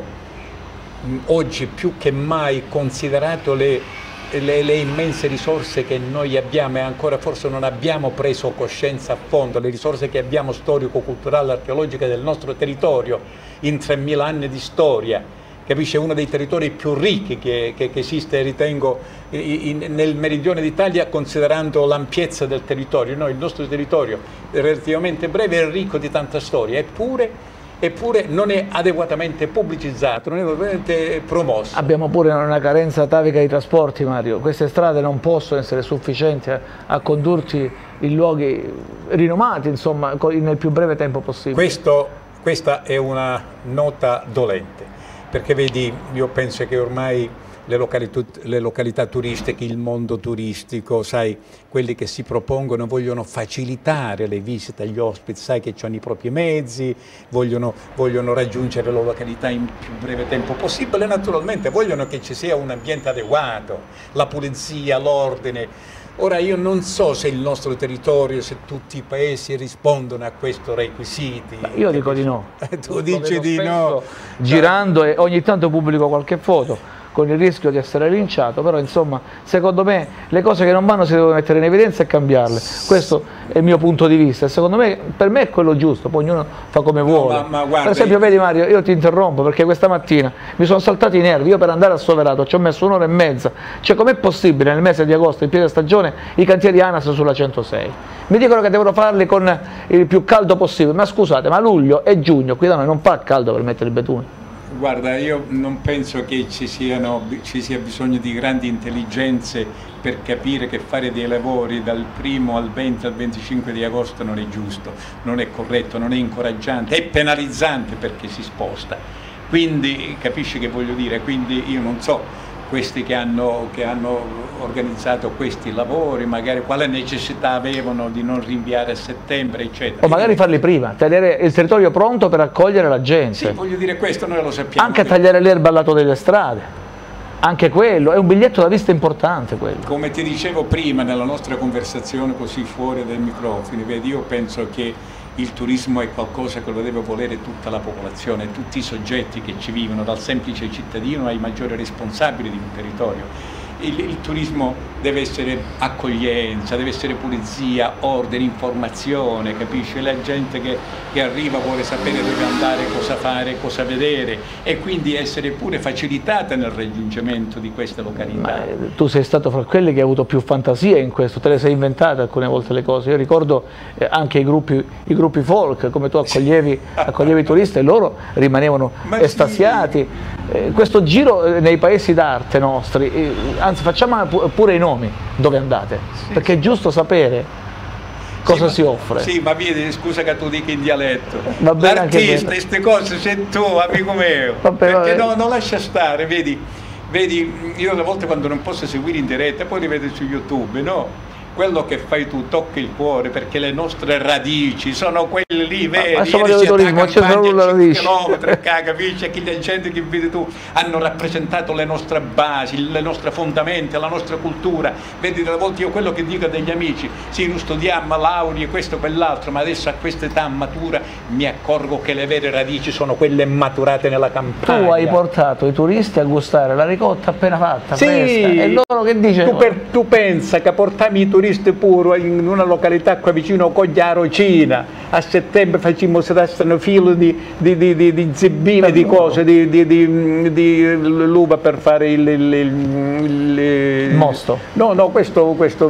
mh, oggi più che mai, considerato le, le, le immense risorse che noi abbiamo e ancora forse non abbiamo preso coscienza a fondo, le risorse che abbiamo storico-culturali, archeologiche del nostro territorio in tremila anni di storia, capisce? Uno dei territori più ricchi che, che, che esiste, ritengo, in, nel meridione d'Italia, considerando l'ampiezza del territorio. Noi, il nostro territorio è relativamente breve e ricco di tanta storia, eppure, eppure non è adeguatamente pubblicizzato, non è adeguatamente promosso. Abbiamo pure una carenza atavica di trasporti, Mario. Queste strade non possono essere sufficienti a, a condurti in luoghi rinomati, insomma, nel più breve tempo possibile. Questo, questa è una nota dolente. Perché vedi, io penso che ormai le località, le località turistiche, il mondo turistico, sai, quelli che si propongono vogliono facilitare le visite agli ospiti, sai che hanno i propri mezzi, vogliono, vogliono raggiungere la località in più breve tempo possibile, naturalmente vogliono che ci sia un ambiente adeguato, la pulizia, l'ordine. Ora io non so se il nostro territorio, se tutti i paesi rispondono a questi requisiti. Ma io dico di no. Tu dici di no. Girando e ogni tanto pubblico qualche foto con il rischio di essere linciato, però insomma secondo me le cose che non vanno si devono mettere in evidenza e cambiarle, questo è il mio punto di vista e secondo me, per me è quello giusto, poi ognuno fa come vuole. No, ma, ma guarda, per esempio vedi Mario, io ti interrompo perché questa mattina mi sono saltati i nervi, io per andare a Soverato ci ho messo un'ora e mezza, cioè com'è possibile nel mese di agosto in piena stagione i cantieri ANAS sulla centosei? Mi dicono che devono farli con il più caldo possibile, ma scusate, ma luglio e giugno qui da noi non fa caldo per mettere il betume. Guarda, io non penso che ci, siano, ci sia bisogno di grandi intelligenze per capire che fare dei lavori dal primo al venti al venticinque di agosto non è giusto, non è corretto, non è incoraggiante, è penalizzante perché si sposta. Quindi capisci che voglio dire? Quindi io non so questi che hanno, che hanno organizzato questi lavori, magari quale necessità avevano di non rinviare a settembre, eccetera. O magari farli prima, tenere il territorio pronto per accogliere la gente. Sì, voglio dire, questo noi lo sappiamo. Anche tagliare l'erba al lato delle strade, anche quello, è un biglietto da visita importante quello. Come ti dicevo prima nella nostra conversazione così fuori dai microfoni, vedi, io penso che il turismo è qualcosa che lo deve volere tutta la popolazione, tutti i soggetti che ci vivono, dal semplice cittadino ai maggiori responsabili di un territorio. Il, il turismo deve essere accoglienza, deve essere pulizia, ordine, informazione, capisci? La gente che, che arriva vuole sapere dove andare, cosa fare, cosa vedere e quindi essere pure facilitata nel raggiungimento di queste località. Ma, eh, tu sei stato fra quelli che hai avuto più fantasia in questo, te le sei inventate alcune volte le cose. Io ricordo eh, anche i gruppi, i gruppi folk, come tu accoglievi, accoglievi i turisti e loro rimanevano Ma estasiati. Sì. Eh, questo giro eh, nei paesi d'arte nostri, eh, anzi facciamo pu pure i nomi dove andate, sì, perché è giusto sapere cosa sì, si ma, offre. Sì, ma vedi, scusa che tu dica in dialetto. L'artista, queste cose sei tu, amico mio, vabbè, perché vabbè. No, non lascia stare, vedi, vedi, io alle volte quando non posso seguire in diretta, poi li vedo su YouTube, no? Quello che fai tu tocca il cuore perché le nostre radici sono quelle lì, vedi? Ma insomma, il turismo c'è solo la radice. Chilometri, capisci? Che la gente che vedi tu hanno rappresentato le nostre basi, le nostre fondamenta, la nostra cultura. Vedi, delle volte io quello che dico a degli amici, sì, noi studiamo laurea, questo e quell'altro, ma adesso a questa età matura mi accorgo che le vere radici sono quelle maturate nella campagna. Tu hai portato i turisti a gustare la ricotta appena fatta, sì, fresca, e loro che dicono? Tu, per, tu pensa che portavi i turisti puro in una località qua vicino Cogliarocina, a settembre facciamo un filo di, di, di, di, di zebbine, di cose, di, di, di, di l'uva per fare il, il, il, il mosto. No, no, questo, questo,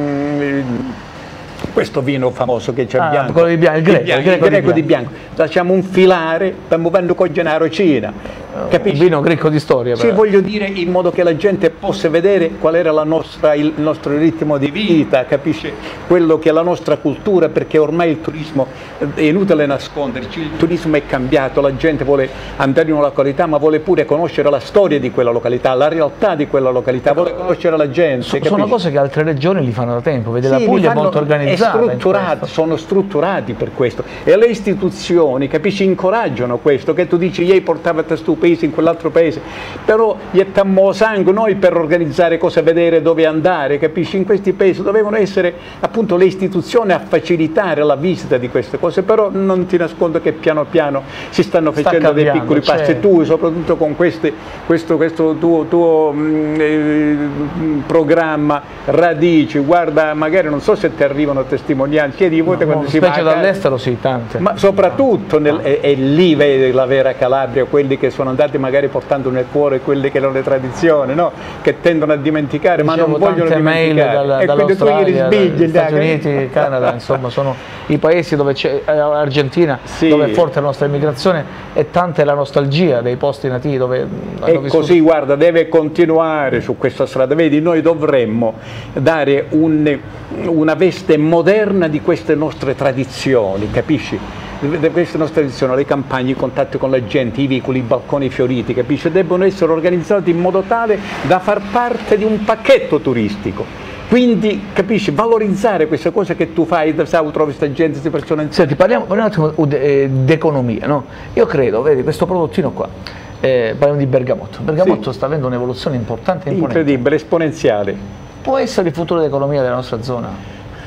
questo vino famoso che c'è, ah, bianco, quello di bianco, il greco, il, bianco, il greco, il greco di di bianco. Lasciamo un filare, stiamo vendendo Cogliarocina. Capisci? Un vino greco di storia. Sì, voglio dire, in modo che la gente possa vedere qual era la nostra, il nostro ritmo di vita, capisci? Quello che è la nostra cultura, perché ormai il turismo, è inutile nasconderci, il turismo è cambiato, la gente vuole andare in una località ma vuole pure conoscere la storia di quella località, la realtà di quella località, vuole conoscere la gente. So, sono cose che altre regioni li fanno da tempo, vedi, sì, la Puglia è molto organizzata. Strutturati, sono strutturati per questo e le istituzioni, capisci, incoraggiano questo, che tu dici, ieri portava a stu paese in quell'altro paese, però gli ettammo sangue noi per organizzare cosa vedere, dove andare, capisci? In questi paesi dovevano essere appunto le istituzioni a facilitare la visita di queste cose, però non ti nascondo che piano piano si stanno facendo dei piccoli passi, certo. Tu soprattutto con queste, questo, questo tuo, tuo mh, eh, programma Radici, guarda, magari non so se ti arrivano testimonianze, chiedi volte no, quando no, si va specie dall'estero, sì, tante, ma soprattutto nel, è, è lì vedi la vera Calabria, quelli che sono andati magari portando nel cuore quelle che erano le tradizioni, no? Che tendono a dimenticare, ma non vogliono dimenticare. Dalla, e quindi tu gli sbigli, dagli Stati Uniti, Canada, insomma, sono i paesi dove c'è, eh, Argentina, sì, dove è forte la nostra immigrazione e tanta è la nostalgia dei posti nativi dove hanno e vissuto. Così, guarda, deve continuare su questa strada. Vedi, noi dovremmo dare un, una veste moderna di queste nostre tradizioni, capisci? Queste nostre tradizioni, le campagne, i contatti con la gente, i vicoli, i balconi fioriti, capisci? Debbono essere organizzati in modo tale da far parte di un pacchetto turistico. Quindi, capisci, valorizzare queste cose che tu fai, sai, trovi questa gente, queste persone. Senti, parliamo, parliamo un attimo d'economia, no? Io credo, vedi, questo prodottino qua, eh, parliamo di bergamotto. Bergamotto sì, sta avendo un'evoluzione importante e imponente. Incredibile, esponenziale. Può essere il futuro dell'economia della nostra zona?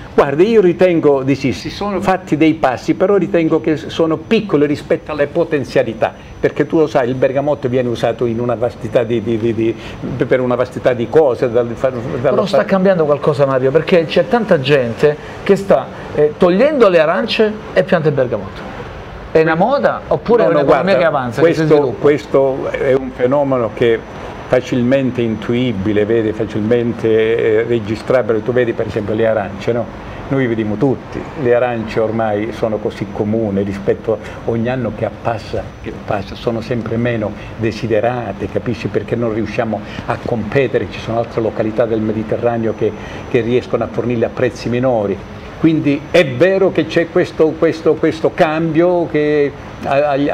Guarda, io ritengo di sì, si sono fatti dei passi, però ritengo che sono piccoli rispetto alle potenzialità, perché tu lo sai, il bergamotto viene usato in una vastità di, di, di, di, per una vastità di cose. Dal, dal, però sta cambiando qualcosa, Mario, perché c'è tanta gente che sta eh, togliendo le arance e pianta il bergamotto. È una moda oppure no, è un'economia guarda, che avanza, questo, che si sviluppa? Questo è un fenomeno che facilmente intuibile, vedi, facilmente eh, registrabile. Tu vedi per esempio le arance, no? Noi vediamo tutti, le arance ormai sono così comuni rispetto a ogni anno che passa, che passa, sono sempre meno desiderate, capisci, perché non riusciamo a competere, ci sono altre località del Mediterraneo che, che riescono a fornirle a prezzi minori. Quindi è vero che c'è questo, questo, questo cambio, che agli,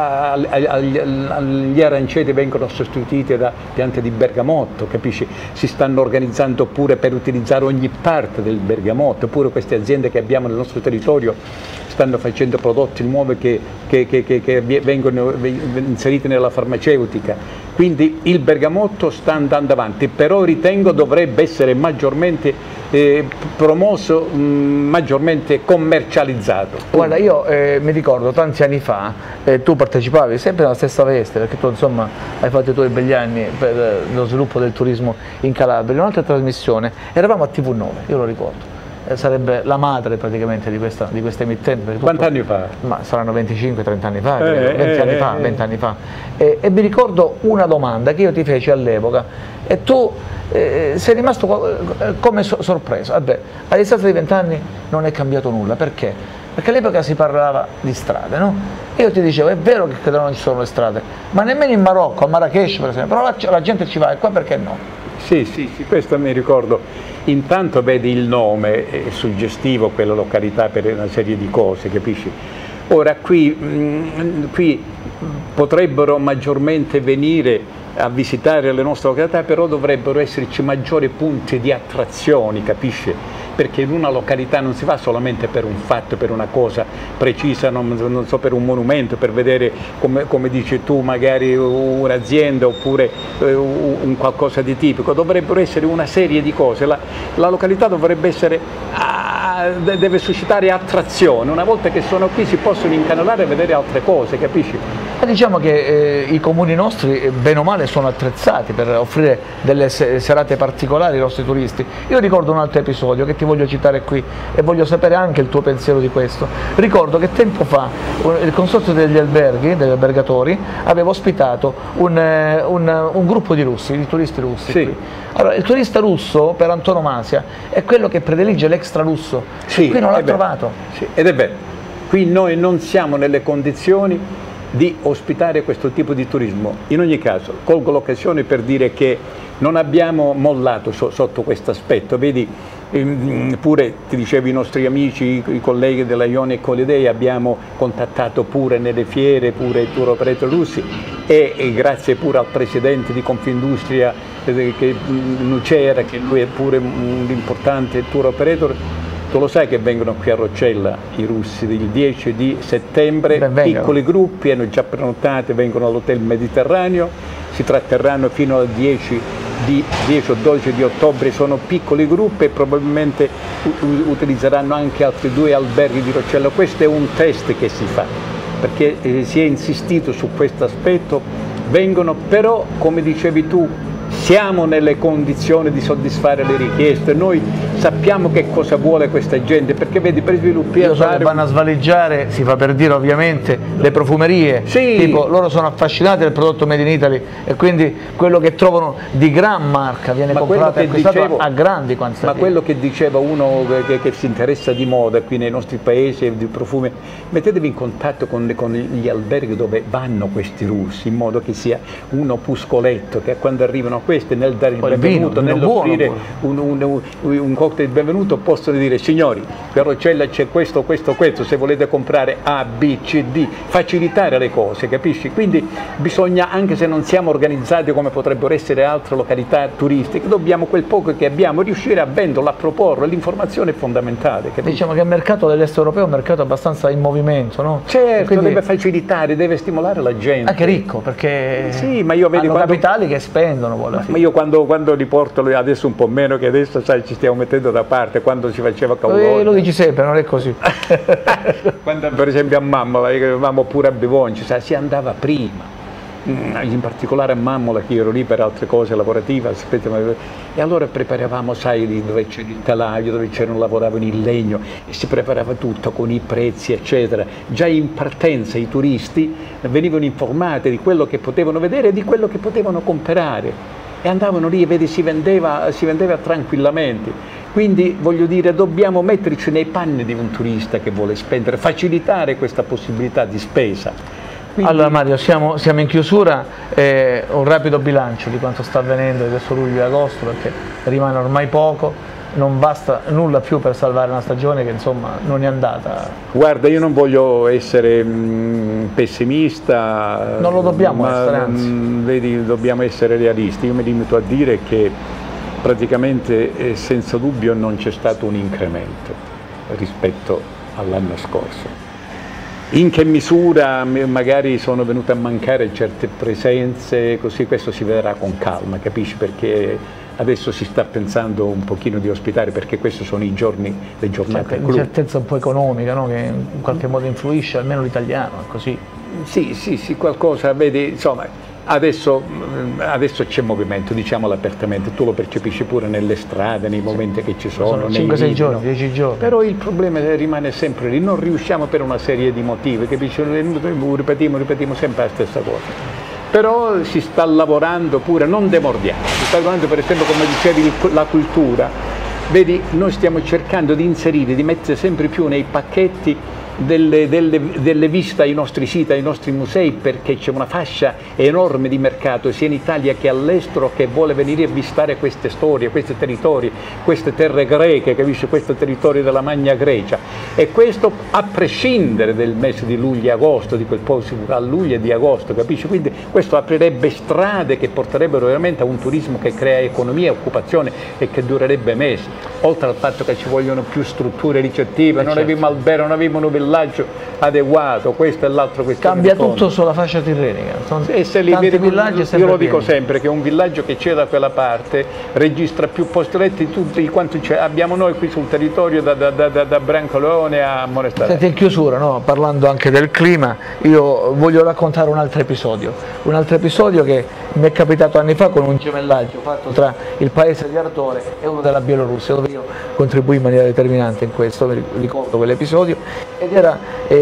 agli, agli aranceti vengono sostituiti da piante di bergamotto, capisci? Si stanno organizzando pure per utilizzare ogni parte del bergamotto, pure queste aziende che abbiamo nel nostro territorio stanno facendo prodotti nuovi che, che, che, che, che vengono inseriti nella farmaceutica. Quindi il bergamotto sta andando avanti, però ritengo dovrebbe essere maggiormente eh, promosso, mh, maggiormente commercializzato. Guarda, io eh, mi ricordo tanti anni fa, eh, tu partecipavi sempre nella stessa veste, perché tu insomma hai fatto i tuoi begli anni per eh, lo sviluppo del turismo in Calabria, in un'altra trasmissione, eravamo a T V nove, io lo ricordo. Sarebbe la madre praticamente di questa, di questa emittente. Quanti anni fa? Ma saranno venticinque trenta anni fa, eh, venti eh, anni eh, fa, eh. venti anni fa. E, e mi ricordo una domanda che io ti feci all'epoca e tu eh, sei rimasto come so sorpreso. Vabbè, a distanza di venti anni non è cambiato nulla, perché? Perché all'epoca si parlava di strade, no? E io ti dicevo, è vero che non ci sono le strade, ma nemmeno in Marocco, a Marrakech per esempio, però la, la gente ci va, e qua perché no? Sì, sì, sì, questo mi ricordo. Intanto vedi il nome, è suggestivo quella località per una serie di cose, capisci? Ora qui, mh, qui potrebbero maggiormente venire a visitare le nostre località, però dovrebbero esserci maggiori punti di attrazione, capisci? Perché in una località non si va solamente per un fatto, per una cosa precisa, non, non so, per un monumento, per vedere, come, come dici tu, magari un'azienda oppure eh, un qualcosa di tipico. Dovrebbero essere una serie di cose. La, la località dovrebbe essere, ah, deve suscitare attrazione. Una volta che sono qui si possono incanalare e vedere altre cose, capisci? Ma diciamo che eh, i comuni nostri, eh, bene o male, sono attrezzati per offrire delle serate particolari ai nostri turisti. Io ricordo un altro episodio che ti voglio citare qui e voglio sapere anche il tuo pensiero di questo. Ricordo che tempo fa il consorzio degli alberghi, degli albergatori, aveva ospitato un, un, un gruppo di russi, di turisti russi. Sì. Qui. Allora, il turista russo per antonomasia è quello che predilige l'extra russo. Sì, qui non l'ha è vero. trovato. Sì, ed è vero. Qui noi non siamo nelle condizioni di ospitare questo tipo di turismo. In ogni caso, colgo l'occasione per dire che non abbiamo mollato so, sotto questo aspetto. Vedi, ehm, pure ti dicevo, i nostri amici, i, i colleghi della Ionic Holiday, abbiamo contattato pure nelle fiere, pure i tour operator russi e, e grazie pure al presidente di Confindustria eh, che, Nucera, che lui è pure un importante tour operator. Tu lo sai che vengono qui a Roccella i russi il dieci di settembre, piccoli gruppi, hanno già prenotate, vengono all'Hotel Mediterraneo, si tratterranno fino al dieci o dodici di ottobre, sono piccoli gruppi e probabilmente utilizzeranno anche altri due alberghi di Roccella. Questo è un test che si fa, perché eh, si è insistito su questo aspetto, vengono però, come dicevi tu, siamo nelle condizioni di soddisfare le richieste, noi sappiamo che cosa vuole questa gente, perché vedi, per sviluppare... Io so che vanno a svaligiare, si fa per dire ovviamente, le profumerie, sì. Tipo loro sono affascinati del prodotto Made in Italy e quindi quello che trovano di gran marca viene comprato e acquistato dicevo, a grandi quantità. Ma quello che diceva uno che, che si interessa di moda qui nei nostri paesi, di profumi, mettetevi in contatto con, con gli alberghi dove vanno questi russi, in modo che sia un opuscoletto, che quando arrivano a questi, nel dare il Poi benvenuto, il vino, nell'offrire un, un, un, un cocktail di benvenuto, possono dire: signori, qui a Roccella c'è questo, questo, questo, se volete comprare A, B, C, D, facilitare le cose, capisci? Quindi bisogna, anche se non siamo organizzati come potrebbero essere altre località turistiche, dobbiamo quel poco che abbiamo riuscire a venderlo, a proporlo, l'informazione è fondamentale. Capisci? Diciamo che il mercato dell'est europeo è un mercato abbastanza in movimento, no? Certo, quindi deve facilitare, deve stimolare la gente. Anche ricco, perché sì, ma io vedi hanno quando... capitali che spendono. alla Ma fine. io quando, quando li porto, adesso un po' meno, che adesso sai, ci stiamo mettendo da parte, quando si faceva Eh, Caulone. lo dici sempre, non è così. Quando per esempio a Mammola, che avevamo pure a Bivonci, sai, si andava prima. Mm, in particolare a Mammola, che io ero lì per altre cose lavorative, aspetta, ma- e allora preparavamo, sai, lì dove c'era il telaio, dove c'erano, lavoravano il legno, e si preparava tutto con i prezzi, eccetera. Già in partenza i turisti venivano informati di quello che potevano vedere e di quello che potevano comprare, e andavano lì e vedi, si vendeva, si vendeva tranquillamente. Quindi voglio dire, dobbiamo metterci nei panni di un turista che vuole spendere, facilitare questa possibilità di spesa. Quindi, Allora Mario, siamo, siamo in chiusura, eh, un rapido bilancio di quanto sta avvenendo adesso luglio e agosto, perché rimane ormai poco, non basta nulla più per salvare una stagione che insomma non è andata. guarda, io non voglio essere mh, pessimista, Non lo dobbiamo ma, essere, anzi. mh, vedi, dobbiamo essere realisti. Io mi limito a dire che praticamente eh, senza dubbio non c'è stato un incremento rispetto all'anno scorso. In che misura m- magari sono venute a mancare certe presenze, così questo si vedrà con calma, capisci? Perché adesso si sta pensando un pochino di ospitare, perché questi sono i giorni, le giornate clou. Un'incertezza un po' economica, no? Che in qualche modo influisce, almeno l'italiano, è così. Sì, sì, sì, qualcosa, vedi, insomma, adesso, mm, adesso c'è movimento, diciamolo apertamente, tu lo percepisci pure nelle strade, nei momenti che ci sono. Sono nei cinque sei video, giorni, dieci giorni. Però il problema rimane sempre lì, non riusciamo per una serie di motivi, capisci? Ripetiamo, ripetiamo sempre la stessa cosa. Però si sta lavorando pure, non demordiamo, si sta lavorando per esempio, come dicevi, il- la cultura. Vedi, noi stiamo cercando di inserire, di mettere sempre più nei pacchetti delle, delle, delle visite ai nostri siti, ai nostri musei, perché c'è una fascia enorme di mercato sia in Italia che all'estero che vuole venire a visitare queste storie, questi territori, queste terre greche, capisci? Questo territorio della Magna Grecia, e questo a prescindere del mese di luglio e agosto, di quel po' a luglio e di agosto, capisci? Quindi questo aprirebbe strade che porterebbero veramente a un turismo che crea economia e occupazione e che durerebbe mesi, oltre al fatto che ci vogliono più strutture ricettive, non certo. avevamo albergo, non avevamo un villaggio adeguato, questo e l'altro, questione Cambia di fondo. tutto sulla fascia tirrenica. Sono E se li tanti vedi, villaggi io sempre lo dico pieni. sempre che un villaggio che c'è da quella parte registra più posti letti tutti quanti c'è- abbiamo noi qui sul territorio da, da, da, da, da Brancaleone a Monestare. Senti, in chiusura, no? Parlando anche del clima, io voglio raccontare un altro episodio, un altro episodio che mi è capitato anni fa con un gemellaggio fatto tra il paese di Ardore e uno della Bielorussia, dove io contribuì in maniera determinante in questo, mi ricordo quell'episodio, ed era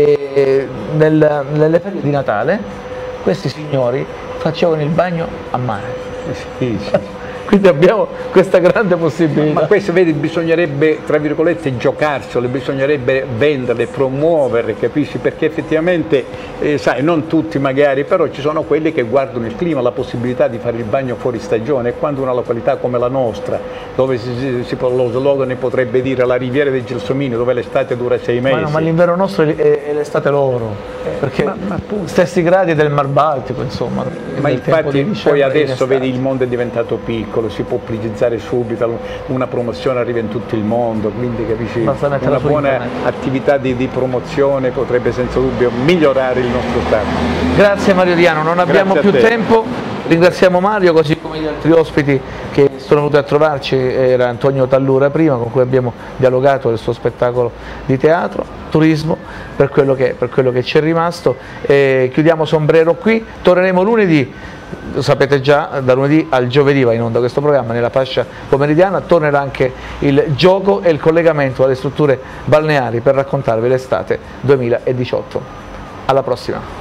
eh, nel- nelle ferie di Natale, questi signori facevano il bagno a mare, Sì, sì. quindi abbiamo questa grande possibilità. Ma questo, vedi, bisognerebbe, tra virgolette, giocarselo, bisognerebbe venderle, promuovere, capisci? Perché effettivamente, eh, sai, non tutti magari, però ci sono quelli che guardano il clima, la possibilità di fare il bagno fuori stagione, e quando una località come la nostra, dove si, si, si, lo slogan potrebbe dire la Riviera dei Gelsomini, dove l'estate dura sei mesi. Ma, no, ma l'inverno nostro è, è- è l'estate loro, perché ma- ma appunto. stessi gradi del Mar Baltico, insomma. Ma nel tempo infatti di poi dicembre e di adesso estate. vedi, il mondo è diventato piccolo, si può pubblicizzare subito, una promozione arriva in tutto il mondo, quindi capisci, Basta metterla una su buona internet. attività di, di promozione potrebbe senza dubbio migliorare il nostro stato. Grazie Mario Diano, non abbiamo Grazie a più te. tempo, ringraziamo Mario così come gli altri ospiti che sono venuti a trovarci, era Antonio Tallura prima, con cui abbiamo dialogato del suo spettacolo di teatro, turismo, per quello che, per quello che ci è rimasto. E chiudiamo Sombrero qui, torneremo lunedì, lo sapete già, da lunedì al giovedì va in onda questo programma nella fascia pomeridiana, tornerà anche il gioco e il collegamento alle strutture balneari per raccontarvi l'estate duemiladiciotto. Alla prossima!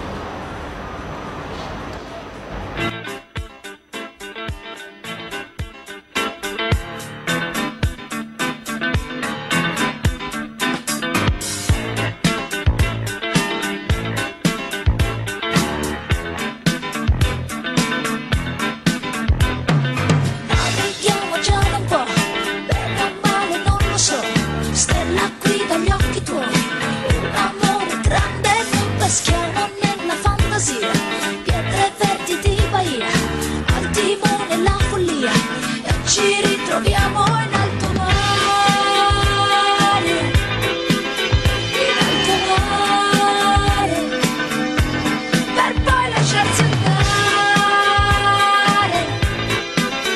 Navighiamo già da un po', bene o male non lo so, stella qui dagli occhi tuoi, un amore grande non peschiamo nella fantasia, pietre verdi di Bahia, al timone la follia, e ci ritroviamo in alto mare, in alto mare, per poi lasciarsi andare.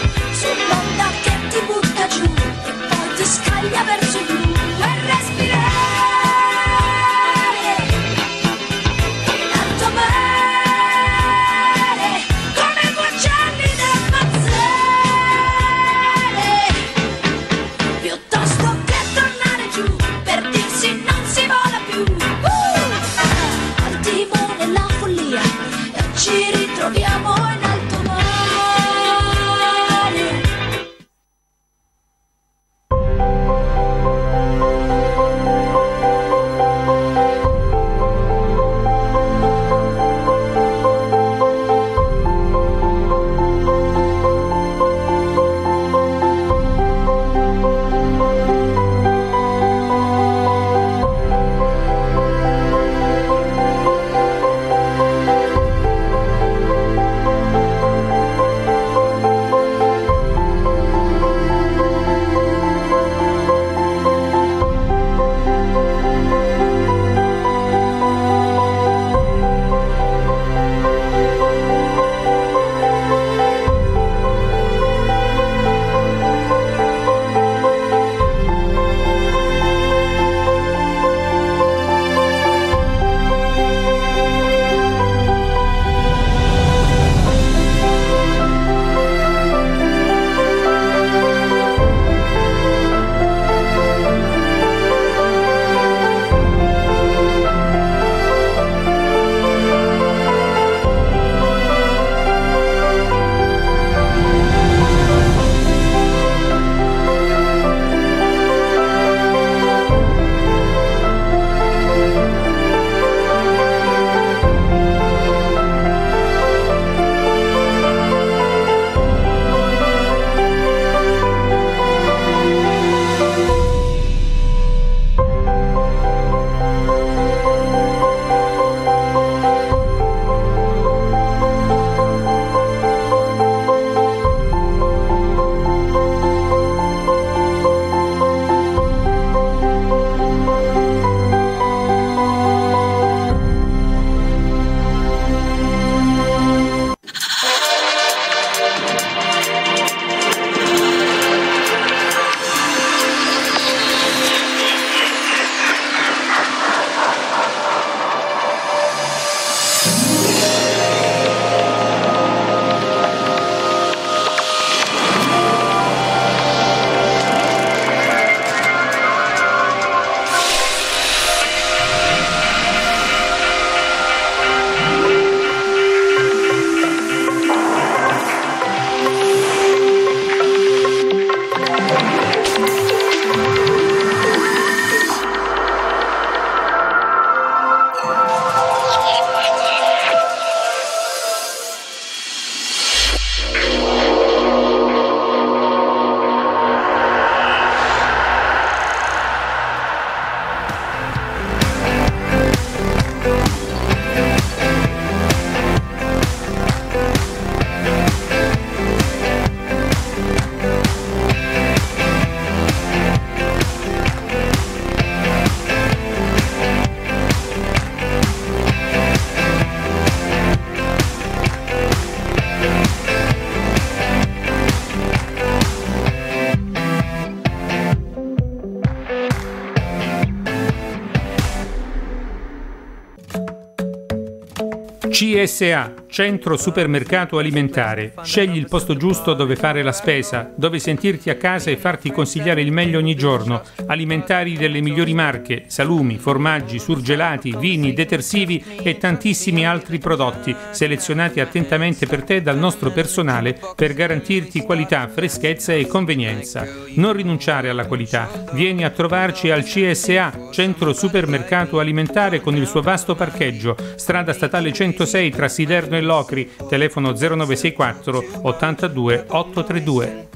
C S A, Centro Supermercato Alimentare. Scegli il posto giusto dove fare la spesa, dove sentirti a casa e farti consigliare il meglio ogni giorno. Alimentari delle migliori marche, salumi, formaggi, surgelati, vini, detersivi e tantissimi altri prodotti, selezionati attentamente per te dal nostro personale per garantirti qualità, freschezza e convenienza. Non rinunciare alla qualità. Vieni a trovarci al C S A, Centro Supermercato Alimentare, con il suo vasto parcheggio, strada statale centosei tra Siderno e Locri, telefono zero nove sei quattro ottantadue ottocentotrentadue.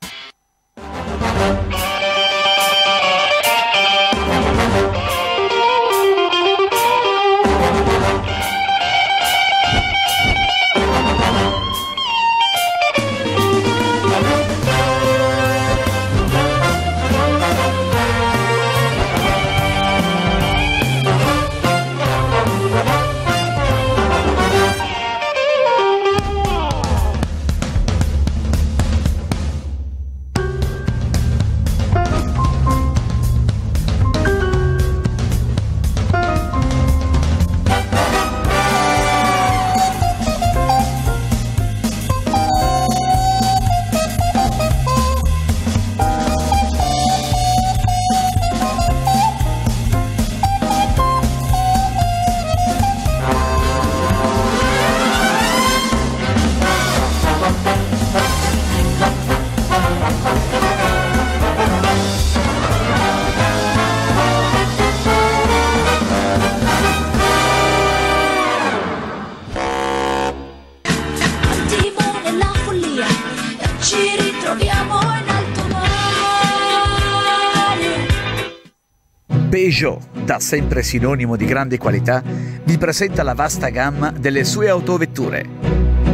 Peugeot, da sempre sinonimo di grande qualità, vi presenta la vasta gamma delle sue autovetture.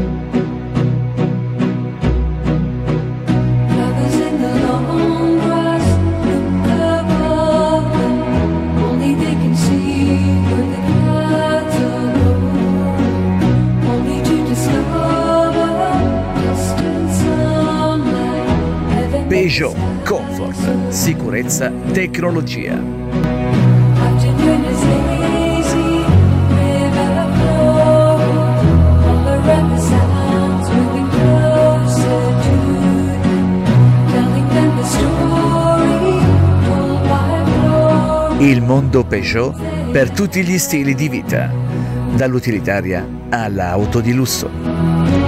Peugeot, comfort, sicurezza, tecnologia. Il mondo Peugeot per tutti gli stili di vita, dall'utilitaria all'auto di lusso.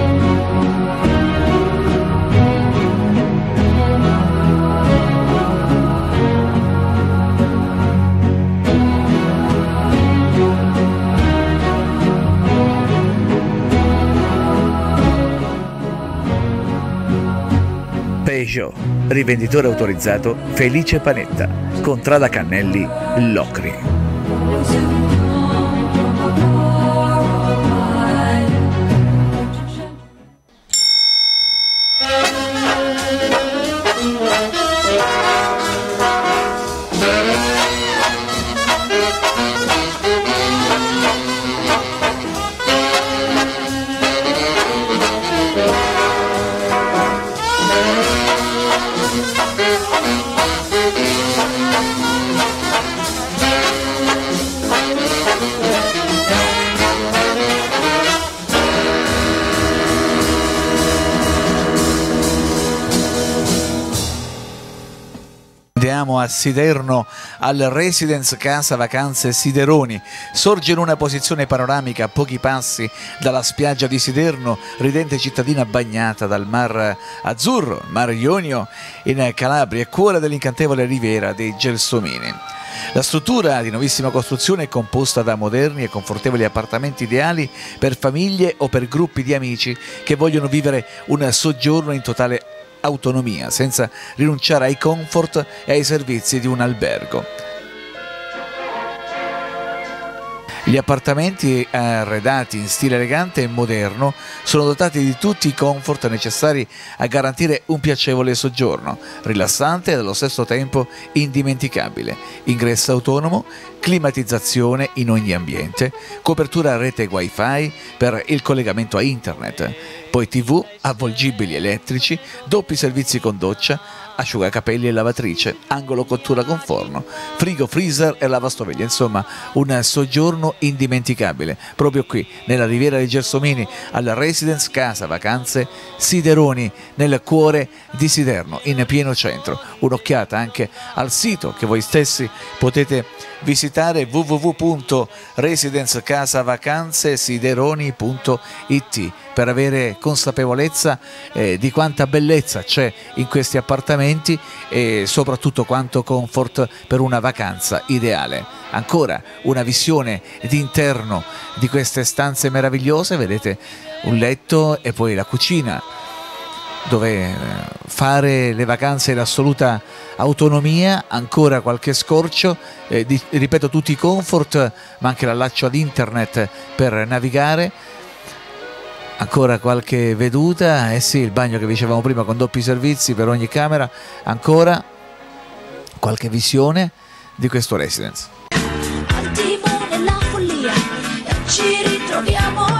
Peugeot, rivenditore autorizzato Felice Panetta, Contrada Cannelli, Locri. Andiamo a Siderno, al Residence Casa Vacanze Sideroni. Sorge in una posizione panoramica a pochi passi dalla spiaggia di Siderno, ridente cittadina bagnata dal Mar Azzurro, Mar Ionio, in Calabria, e cuore dell'incantevole riviera dei Gelsomini. La struttura di nuovissima costruzione è composta da moderni e confortevoli appartamenti ideali per famiglie o per gruppi di amici che vogliono vivere un soggiorno in totale autonomia, senza rinunciare ai comfort e ai servizi di un albergo. Gli appartamenti arredati in stile elegante e moderno sono dotati di tutti i comfort necessari a garantire un piacevole soggiorno, rilassante e allo stesso tempo indimenticabile. Ingresso autonomo, climatizzazione in ogni ambiente, copertura a rete wifi per il collegamento a internet, poi tivù, avvolgibili elettrici, doppi servizi con doccia, asciugacapelli e lavatrice, angolo cottura con forno, frigo, freezer e lavastoviglie. Insomma, un soggiorno indimenticabile proprio qui nella Riviera dei Gelsomini, alla Residence Casa Vacanze Sideroni, nel cuore di Siderno, in pieno centro. Un'occhiata anche al sito che voi stessi potete visitare, w w w punto residence casa vacanze sideroni punto i t, per avere consapevolezza eh, di quanta bellezza c'è in questi appartamenti e soprattutto quanto comfort per una vacanza ideale. Ancora una visione d'interno di queste stanze meravigliose, vedete un letto e poi la cucina, dove fare le vacanze in assoluta autonomia, ancora qualche scorcio, eh, di, ripeto, tutti i comfort, ma anche l'allaccio ad internet per navigare, ancora qualche veduta, e eh sì, il bagno che dicevamo prima con doppi servizi per ogni camera, ancora qualche visione di questo residence. Al timone la follia e ci ritroviamo